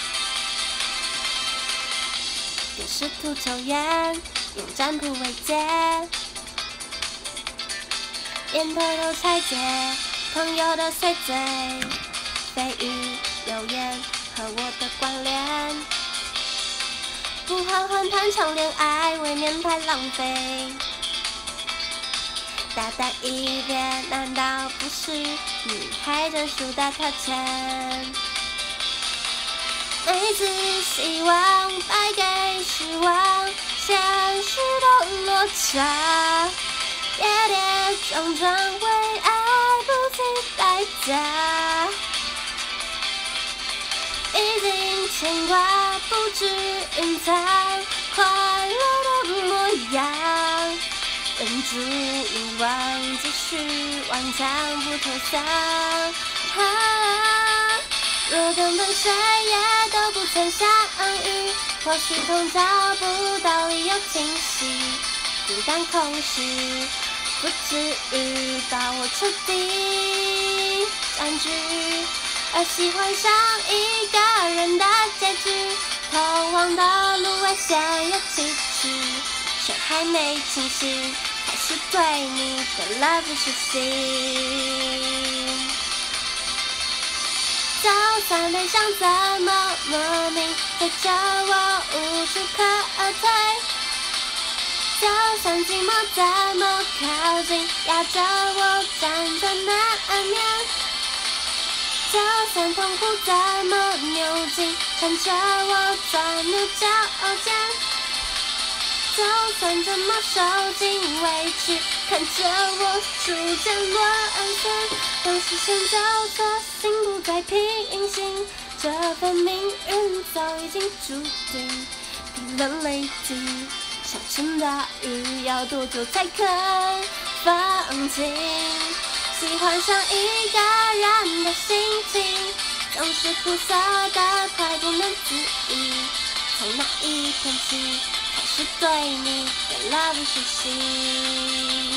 给试图抽烟，用占卜为解，连偷偷拆解朋友的碎嘴，蜚语流言和我的关联，不好好谈场恋爱，未免太浪费。大胆一点，难道不是女孩成熟的特权？每次希望败给失望，现实的落差，跌跌撞撞为爱不计代价，已经牵挂不知隐藏快乐的模样，忍住欲望继续顽强不投降。啊，若根本谁也都不曾相遇，或许痛找不到理由清晰，孤单空虚不至于把我彻底占据，而喜欢上一个人的结局，通往的路危险又崎岖，却还没清醒，开始对你的 love 熟悉。就算悲伤怎么莫名追着我无处可退，就算寂寞怎么靠近压着我辗转难眠，就算痛苦怎么扭进缠着我钻牛角尖，就算怎么受尽委屈看着我逐渐沦陷，当视线交错，心不再平行，这份命运早已经注定，滴了泪滴，下成大雨，要多久才肯放晴？喜欢上一个人的心情，总是苦涩的快不能自已，从那一天起，开始对你的 love 熟悉。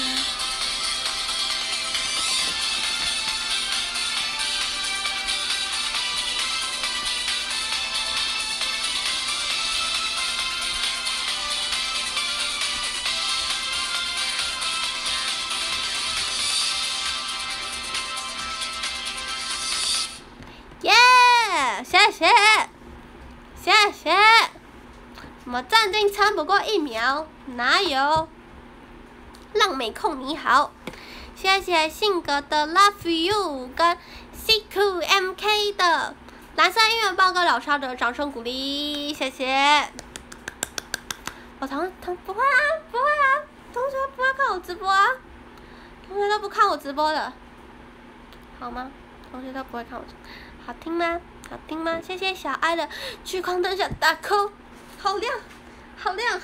耶、yeah, 谢谢，谢谢。什么战争撑不过一秒？哪有？浪美控你好，谢谢性格的 Love You 跟 C Q M K 的蓝色音乐报告老师的掌声鼓励，谢谢。我同同不会啊，不会啊，同学不会看我直播啊，同学都不看我直播的，好吗？同学都不会看我直播。好听吗？好听吗？谢谢小爱的聚光灯下大扣，好亮，好亮，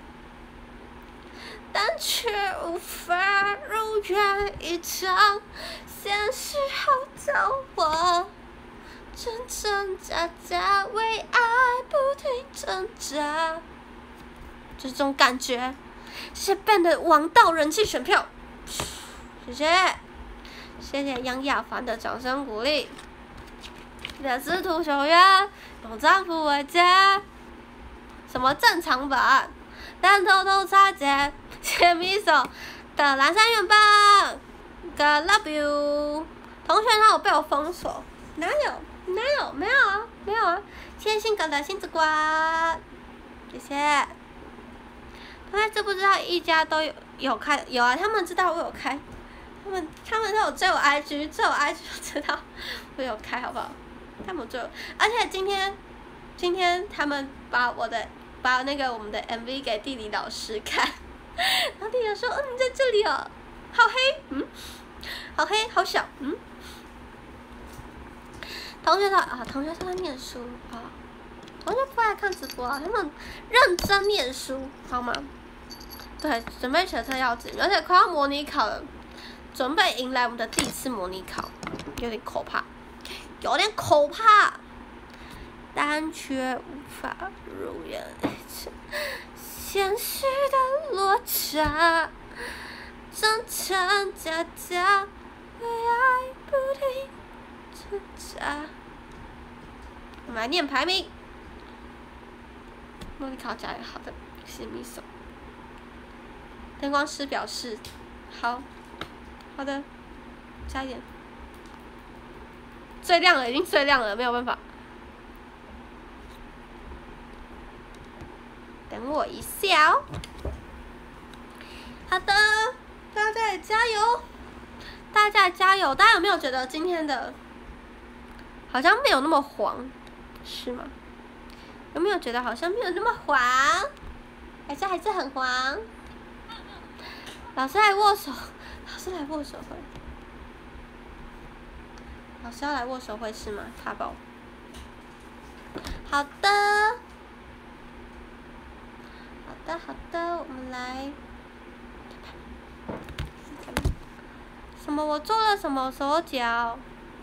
但却无法如愿以偿，现实好狡猾，真真假假为爱不停挣扎，就这种感觉。谢谢 Ben 的王道人气选票，谢谢，谢谢杨亚凡的掌声鼓励。也是图求愿，用占卜为解。什么正常版？ 但偷偷擦肩，牵米手的蓝山远棒 ，God love you。同学他有被我封锁，哪有？哪有？没有啊，没有啊。谢谢性格的杏子瓜，谢谢。同学知不知道一家都有有开？有啊，他们知道我有开，他们他们都有追我 I G， 追我 I G 就知道我有开，好不好？他们追我，而且今天今天他们把我的把那个我们的 M V 给地理老师看，然后地理老师说：“嗯，你在这里哦，好黑，嗯，好黑，好小，嗯。”同学他啊，同学他在念书啊，同学不爱看直播啊，他们认真念书，好吗？对，准备学测要紧，而且快要模拟考了，准备迎来我们的第一次模拟考，有点可怕，有点可怕，但却无法如愿以偿，现实的落差，真真假假，为爱不停挣扎。我们来念排名，模拟考加油，好的，谢谢秘书。灯光师表示，好，好的，加一点，最亮了，已经最亮了，没有办法。等我一下哦。好的，大家也加油，大家加油！大家有没有觉得今天的好像没有那么黄，是吗？有没有觉得好像没有那么黄？还是还是很黄？老师来握手，老师来握手会，老师要来握手会是吗？卡宝。好的，好的，好的，我们来。什么？我做了什么手脚？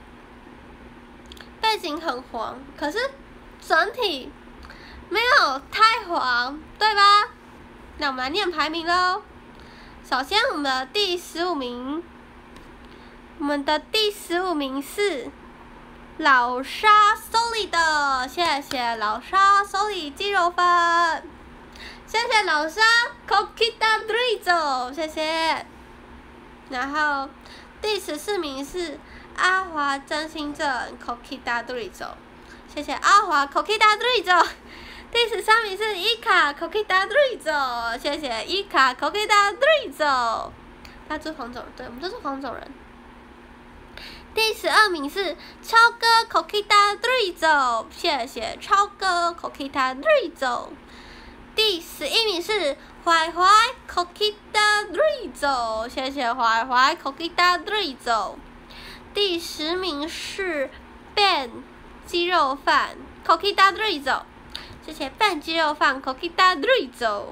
背景很黄，可是整体没有太黄，对吧？那我们来念排名喽。首先，我们的第十五名，我们的第十五名是老沙 Solid， 谢谢老沙 Solid 鸡肉饭，谢谢老沙 Coquita Drizzle， 谢谢。然后第十四名是阿华真心正 Coquita Drizzle， 谢谢阿华 Coquita Drizzle。第十三名是伊卡 Coquita Drizzle， 谢谢伊卡 Coquita Drizzle。他是黄种人，对，我们都是黄种人。第十二名是超哥 Coquita Drizzle， 谢谢超哥 Coquita Drizzle。第十一名是怀怀 Coquita Drizzle， 谢谢怀怀 Coquita Drizzle。第十名是 Ben 鸡肉饭 Coquita Drizzle。谢谢拌鸡肉饭 Coquita Drizzle。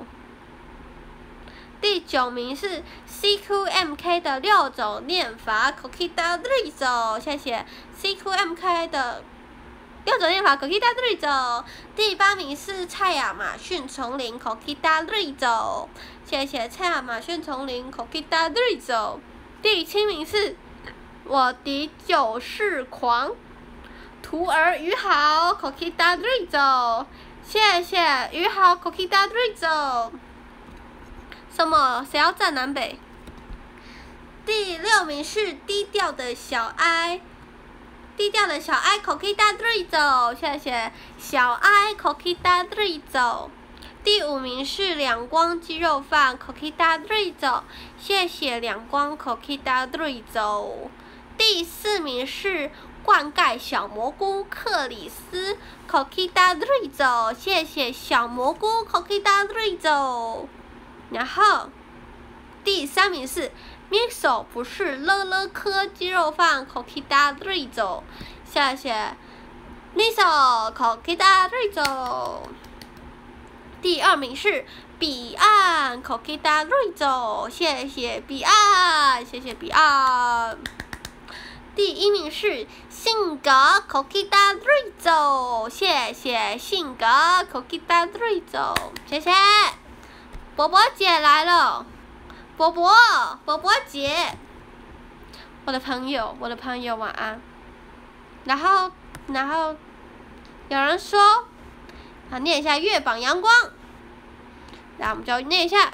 第九名是 C Q M K 的六种念法 Coquita Drizzle， 谢谢 C Q M K 的六种念法 Coquita Drizzle。第八名是蔡亚马逊丛林 Coquita Drizzle， 谢谢蔡亚马逊丛林 Coquita Drizzle。第七名是我的九世狂徒儿于豪 Coquita Drizzle。谢谢于豪 Coquita Drizzle。什么？谁要站南北？第六名是低调的小哀，低调的小哀 Coquita Drizzle， 谢谢小哀 Coquita Drizzle。第五名是两光鸡肉饭 Coquita Drizzle， 谢谢两光 Coquita Drizzle。第四名是灌溉小蘑菇克里斯 Coquita Drizzle， 谢谢小蘑菇 Coquita Drizzle。然后第三名是 Mixo 不是乐乐科鸡肉饭 Coquita Drizzle， 谢谢 Mixo Coquita Drizzle。第二名是彼岸 Coquita Drizzle， 谢谢彼岸，谢谢彼岸。第一名是性格 Coquita Drizzle， 谢谢性格 Coquita Drizzle， 谢谢。波波姐来了，波波波波姐，我的朋友，我的朋友晚安。然后然后有人说，啊，念一下月榜阳光， 来，我们就念一下。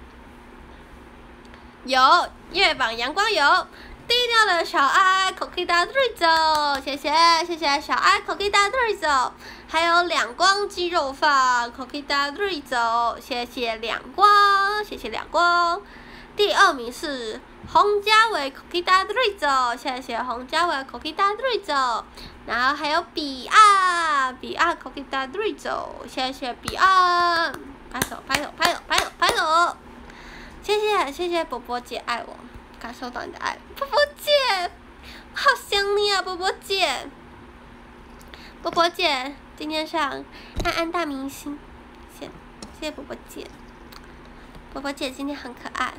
有月榜阳光有，低调的小爱 Cookie 大对走，谢谢谢谢小爱 Cookie 大对走，还有两光鸡肉饭 Cookie 大对走，谢谢两光，谢谢两光。第二名是洪家伟 Cookie 大对走，谢谢洪家伟 Cookie 大对走。然后还有彼岸，彼岸 Cookie 大对走，谢谢彼岸，拍手拍手拍手拍手拍手。谢谢谢谢波波姐爱我，感受到你的爱，波波姐，好想你啊，波波姐。波波姐今天上安安大明星，谢谢谢谢波波姐。波波姐今天很可爱。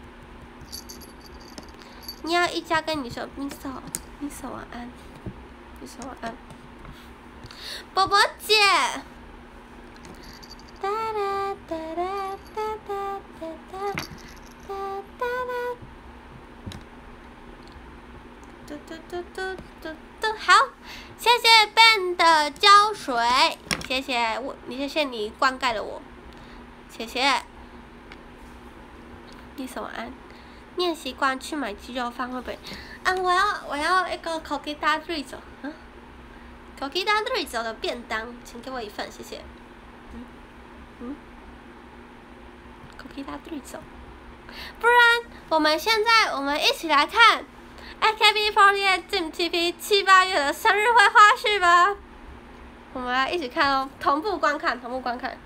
你要一家跟你说 ，Miss Miss 晚安 ，Miss 晚安。波波姐。哒哒哒哒哒哒哒哒哒哒哒，嘟嘟嘟嘟嘟嘟，好，谢谢 Ben 的浇水，谢谢我，你谢谢你灌溉了我，谢谢。你晚安。念习惯去买鸡肉饭会不会？啊，我要我要一个 Cookie 大对走，嗯 ，Cookie 大对走的便当，请给我一份，谢谢。嗯。嗯 ，Cookie 大对走，不然我们现在我们一起来看 A K B 四十八 Dream T V 七八月的生日会花絮吧。我们来一起看哦，同步观看，同步观看。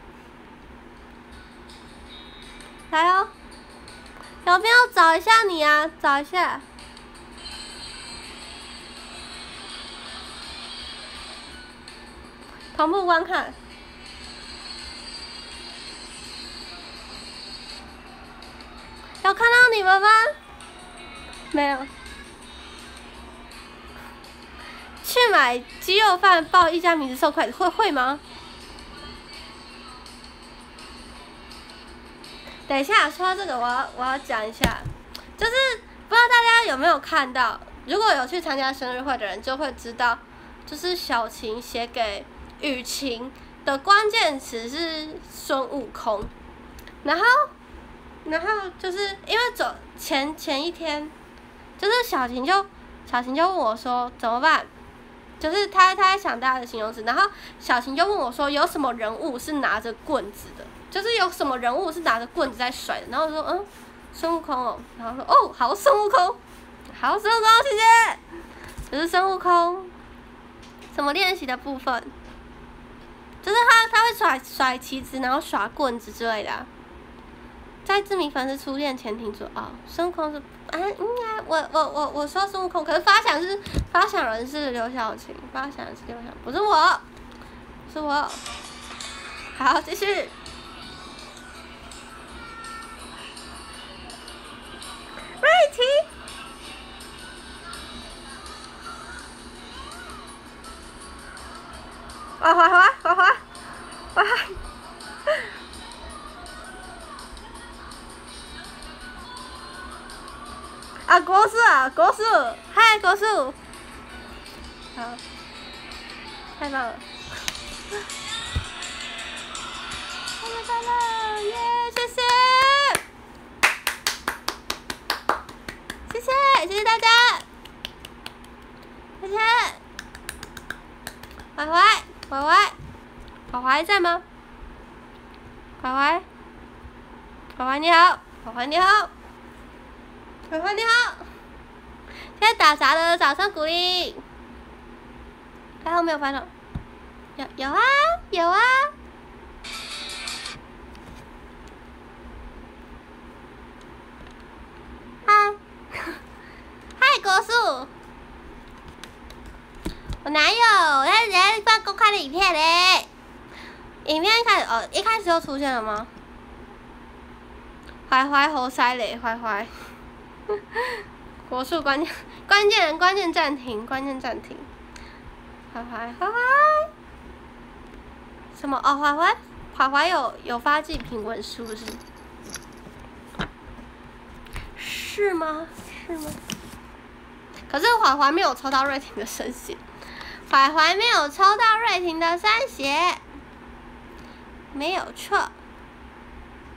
来哦，有没有找一下你啊？找一下。同步观看。有看到你们吗？没有。去买鸡肉饭报一家名字送筷子，会会吗？等一下，说到这个，我要我要讲一下，就是不知道大家有没有看到，如果有去参加生日会的人就会知道，就是小晴写给雨晴的关键词是孙悟空，然后。然后就是因为走前前一天，就是小晴就小晴就问我说怎么办，就是他他在想大家的形容词，然后小晴就问我说有什么人物是拿着棍子的，就是有什么人物是拿着棍子在甩的，然后我说嗯孙悟空哦，然后说哦好孙悟空，好孙悟空谢谢，这是孙悟空，什么练习的部分，就是他他会甩甩旗子，然后耍棍子之类的、啊。在知名粉丝初恋前听说哦，孙悟空是啊，应该我我我我说孙悟空，可是发想是发想人是刘晓晴，发想人是刘晓，不是我，是我。好，继续。瑞奇。啊，坏坏坏坏坏坏。啊，国树啊，国树，嗨，国树，好，太棒了，生日快乐，耶，谢谢，谢谢，谢谢大家，谢谢，怀怀，怀怀，怀怀在吗？怀怀，怀怀你好，怀怀你好。慧慧你好，谢谢打杂的掌声鼓励。还有没有拍到？有有啊有啊。嗨，嗨国树，我哪有？我在人家放公开的影片嘞。影片一开始哦，一开始就出现了吗？怀怀猴塞嘞，怀怀。国术关键关键关键暂停关键暂停，怀怀怀怀，什么哦怀怀怀怀有有发祭品文是不是？是吗？是吗？可是怀怀没有抽到瑞婷的生血，怀怀没有抽到瑞婷的三血，没有错。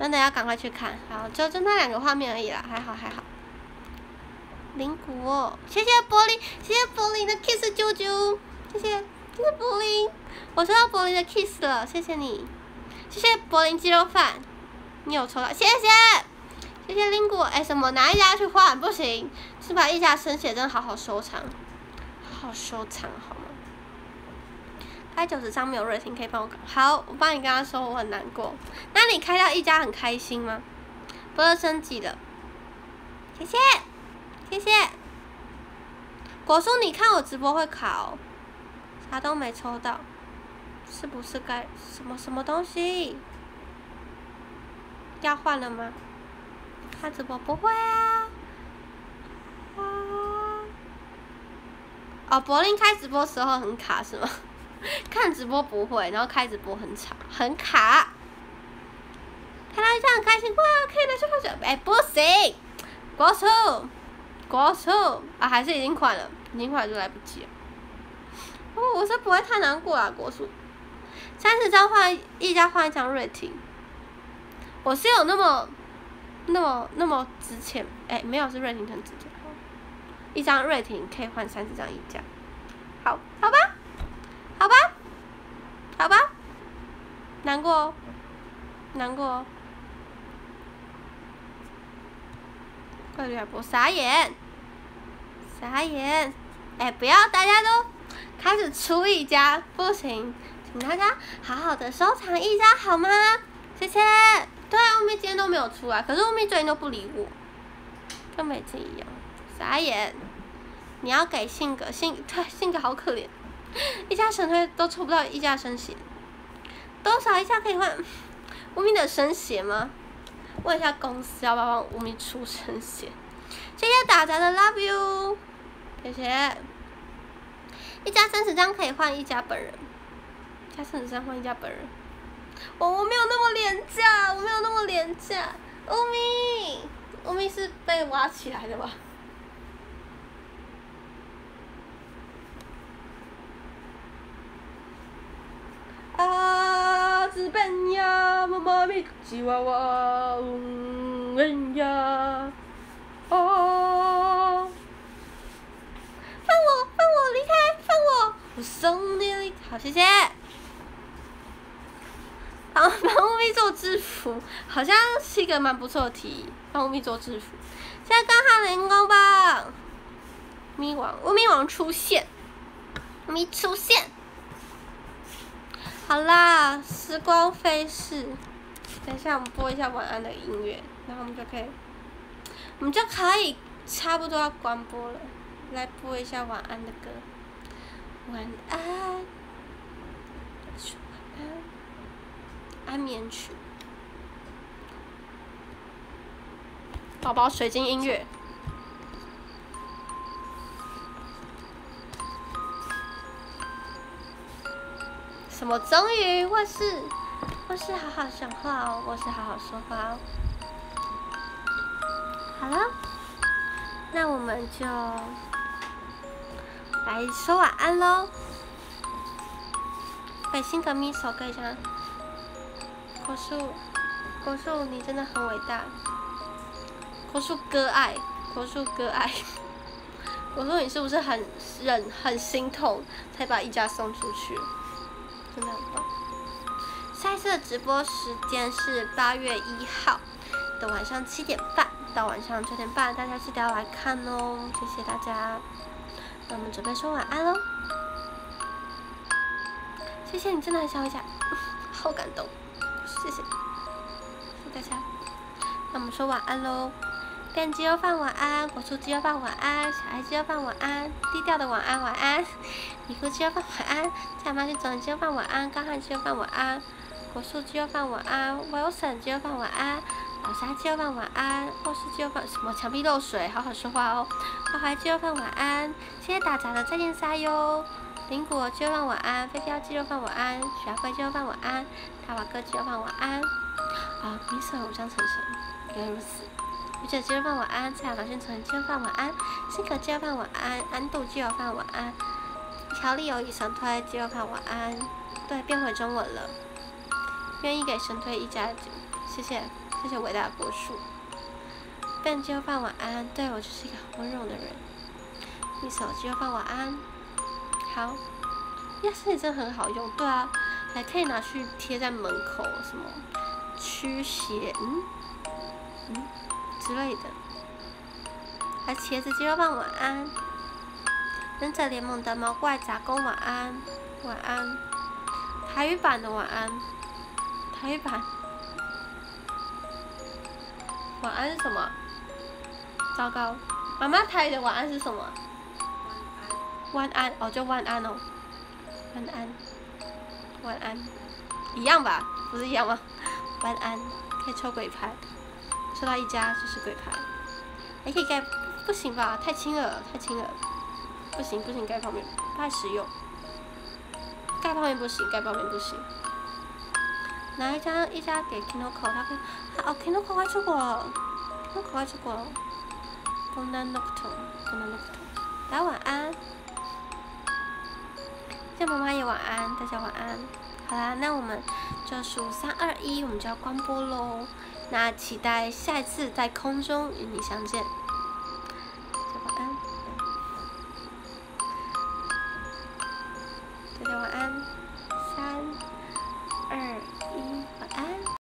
真的要赶快去看。好，就就那两个画面而已啦，还好还好。林果，谢谢柏林，谢谢柏林的 kiss 啾啾，谢谢谢谢柏林，我收到柏林的 kiss 了，谢谢你，谢谢柏林鸡肉饭，你有抽到，谢谢谢谢林果，哎什么拿一家去换不行，是把一家生写真好好收藏，好好收藏好吗？开九十张没有瑞婷，可以帮我搞好，我帮你跟他说我很难过。那你开到一家很开心吗？不是升级了，谢谢。谢谢，果叔，你看我直播会卡哦，啥都没抽到，是不是该什么什么东西？要换了吗？看直播不会啊，啊，哦，柏林开直播时候很卡是吗？看直播不会，然后开直播很吵，很卡。看到一张很开心，哇，可以拿去换水，哎，不行，果叔。果叔啊，还是已经换了，已经换了就来不及了。哦，我是不会太难过啊，果叔。三十张换一家换一张瑞婷，我是有那么、那么、那么值钱？哎、欸，没有，是瑞婷很值钱。一张瑞婷可以换三十张一家，好，好吧，好吧，好吧，难过哦，难过哦。快点播，傻眼，傻眼！哎、欸，不要，大家都开始出一家，不行，请大家好好的收藏一家好吗？谢谢。对啊，欧米今天都没有出来，可是欧米最近都不理我，跟每次一样，傻眼。你要给性格，性对性格好可怜，一家神推都抽不到一家生血，多少一家可以换欧米的生血吗？问一下公司要不要帮吴咪出生血？谢谢打杂的 love you， 谢谢。一家三十张可以换一家本人，一家三十张换一家本人。我我没有那么廉价，我没有那么廉价。吴咪，吴咪是被挖起来的吧？啊，自笨呀，妈妈咪吉娃娃，嗯呀，哦，放我，放我离开，放我，我送你离开，好，谢谢。帮帮乌咪做制服，好像是一个蛮不错的提议，帮乌咪做制服。现在刚好人工吧，咪王，乌咪王出现，乌咪出现。好啦，时光飞逝，等一下我们播一下晚安的音乐，然后我们就可以，我们就可以差不多要关播了。来播一下晚安的歌，晚安，晚安，安眠曲，宝宝水晶音乐。什么终于？我是我是好好讲话哦，我是好好说话哦。好了，那我们就来说晚安喽。北新革命手歌一下。果树，果树，你真的很伟大。果树割爱，果树割爱。果树，你是不是很忍、很心痛，才把一家送出去？真的很棒。下一次的直播时间是八月一号的晚上七点半到晚上九点半，大家记得要来看哦，谢谢大家。那我们准备说晚安喽。谢谢你，真的很想回家，好感动，谢谢，谢谢大家。那我们说晚安喽。变鸡肉饭晚安，果蔬鸡肉饭晚安，小爱鸡肉饭晚安，低调的晚安晚安，米糊鸡肉饭晚安，加马去总鸡肉饭晚安，高汉鸡肉饭晚安，果蔬鸡肉饭晚安 ，Wilson 鸡肉饭晚安，老沙鸡肉饭晚安，卧室鸡肉饭什么墙壁漏水，好好说话哦，花怀鸡肉饭晚安，谢谢打杂的再见沙哟，林果鸡肉饭晚安，飞镖鸡肉饭晚安，许阿贵鸡肉饭晚安，大瓦哥鸡肉饭晚安，啊，迷色偶像晨晨，原来如此。鱼姐鸡肉饭晚安，蔡雅老宣传鸡肉饭晚安，辛可鸡肉饭晚安，安度鸡肉饭晚安，乔丽友以神推鸡肉饭晚安，对，变回中文了，愿意给神推一家，谢谢。 谢谢伟大的果树。笨鸡肉饭晚安，对我就是一个很温柔的人。一手鸡肉饭晚安，好。亚克力真的很好用，对啊，还可以拿去贴在门口，什么驱邪，嗯嗯之类的。还茄子鸡肉饭晚安。忍者联盟的毛怪杂工晚安，晚安。台语版的晚安，台语版。晚安是什么？糟糕，妈妈台语的晚安是什么？晚安哦，就晚安哦。晚安，晚安，一样吧？不是一样吗？晚安，可以抽鬼牌，抽到一家就是鬼牌，还可以盖，不行吧？太轻了，太轻了，不行不行，盖泡面不太实用，盖泡面不行，盖泡面不行。哪一家一家给 Kinoko， 他可以，哦 Kinoko 快出国了 ，Kinoko 快出国了 ，Bona Nocto，Bona Nocto， 大家晚安。叫妈妈也晚安，大家晚安。好啦，那我们就数三二一，我们就要关播喽。那期待下一次在空中与你相见。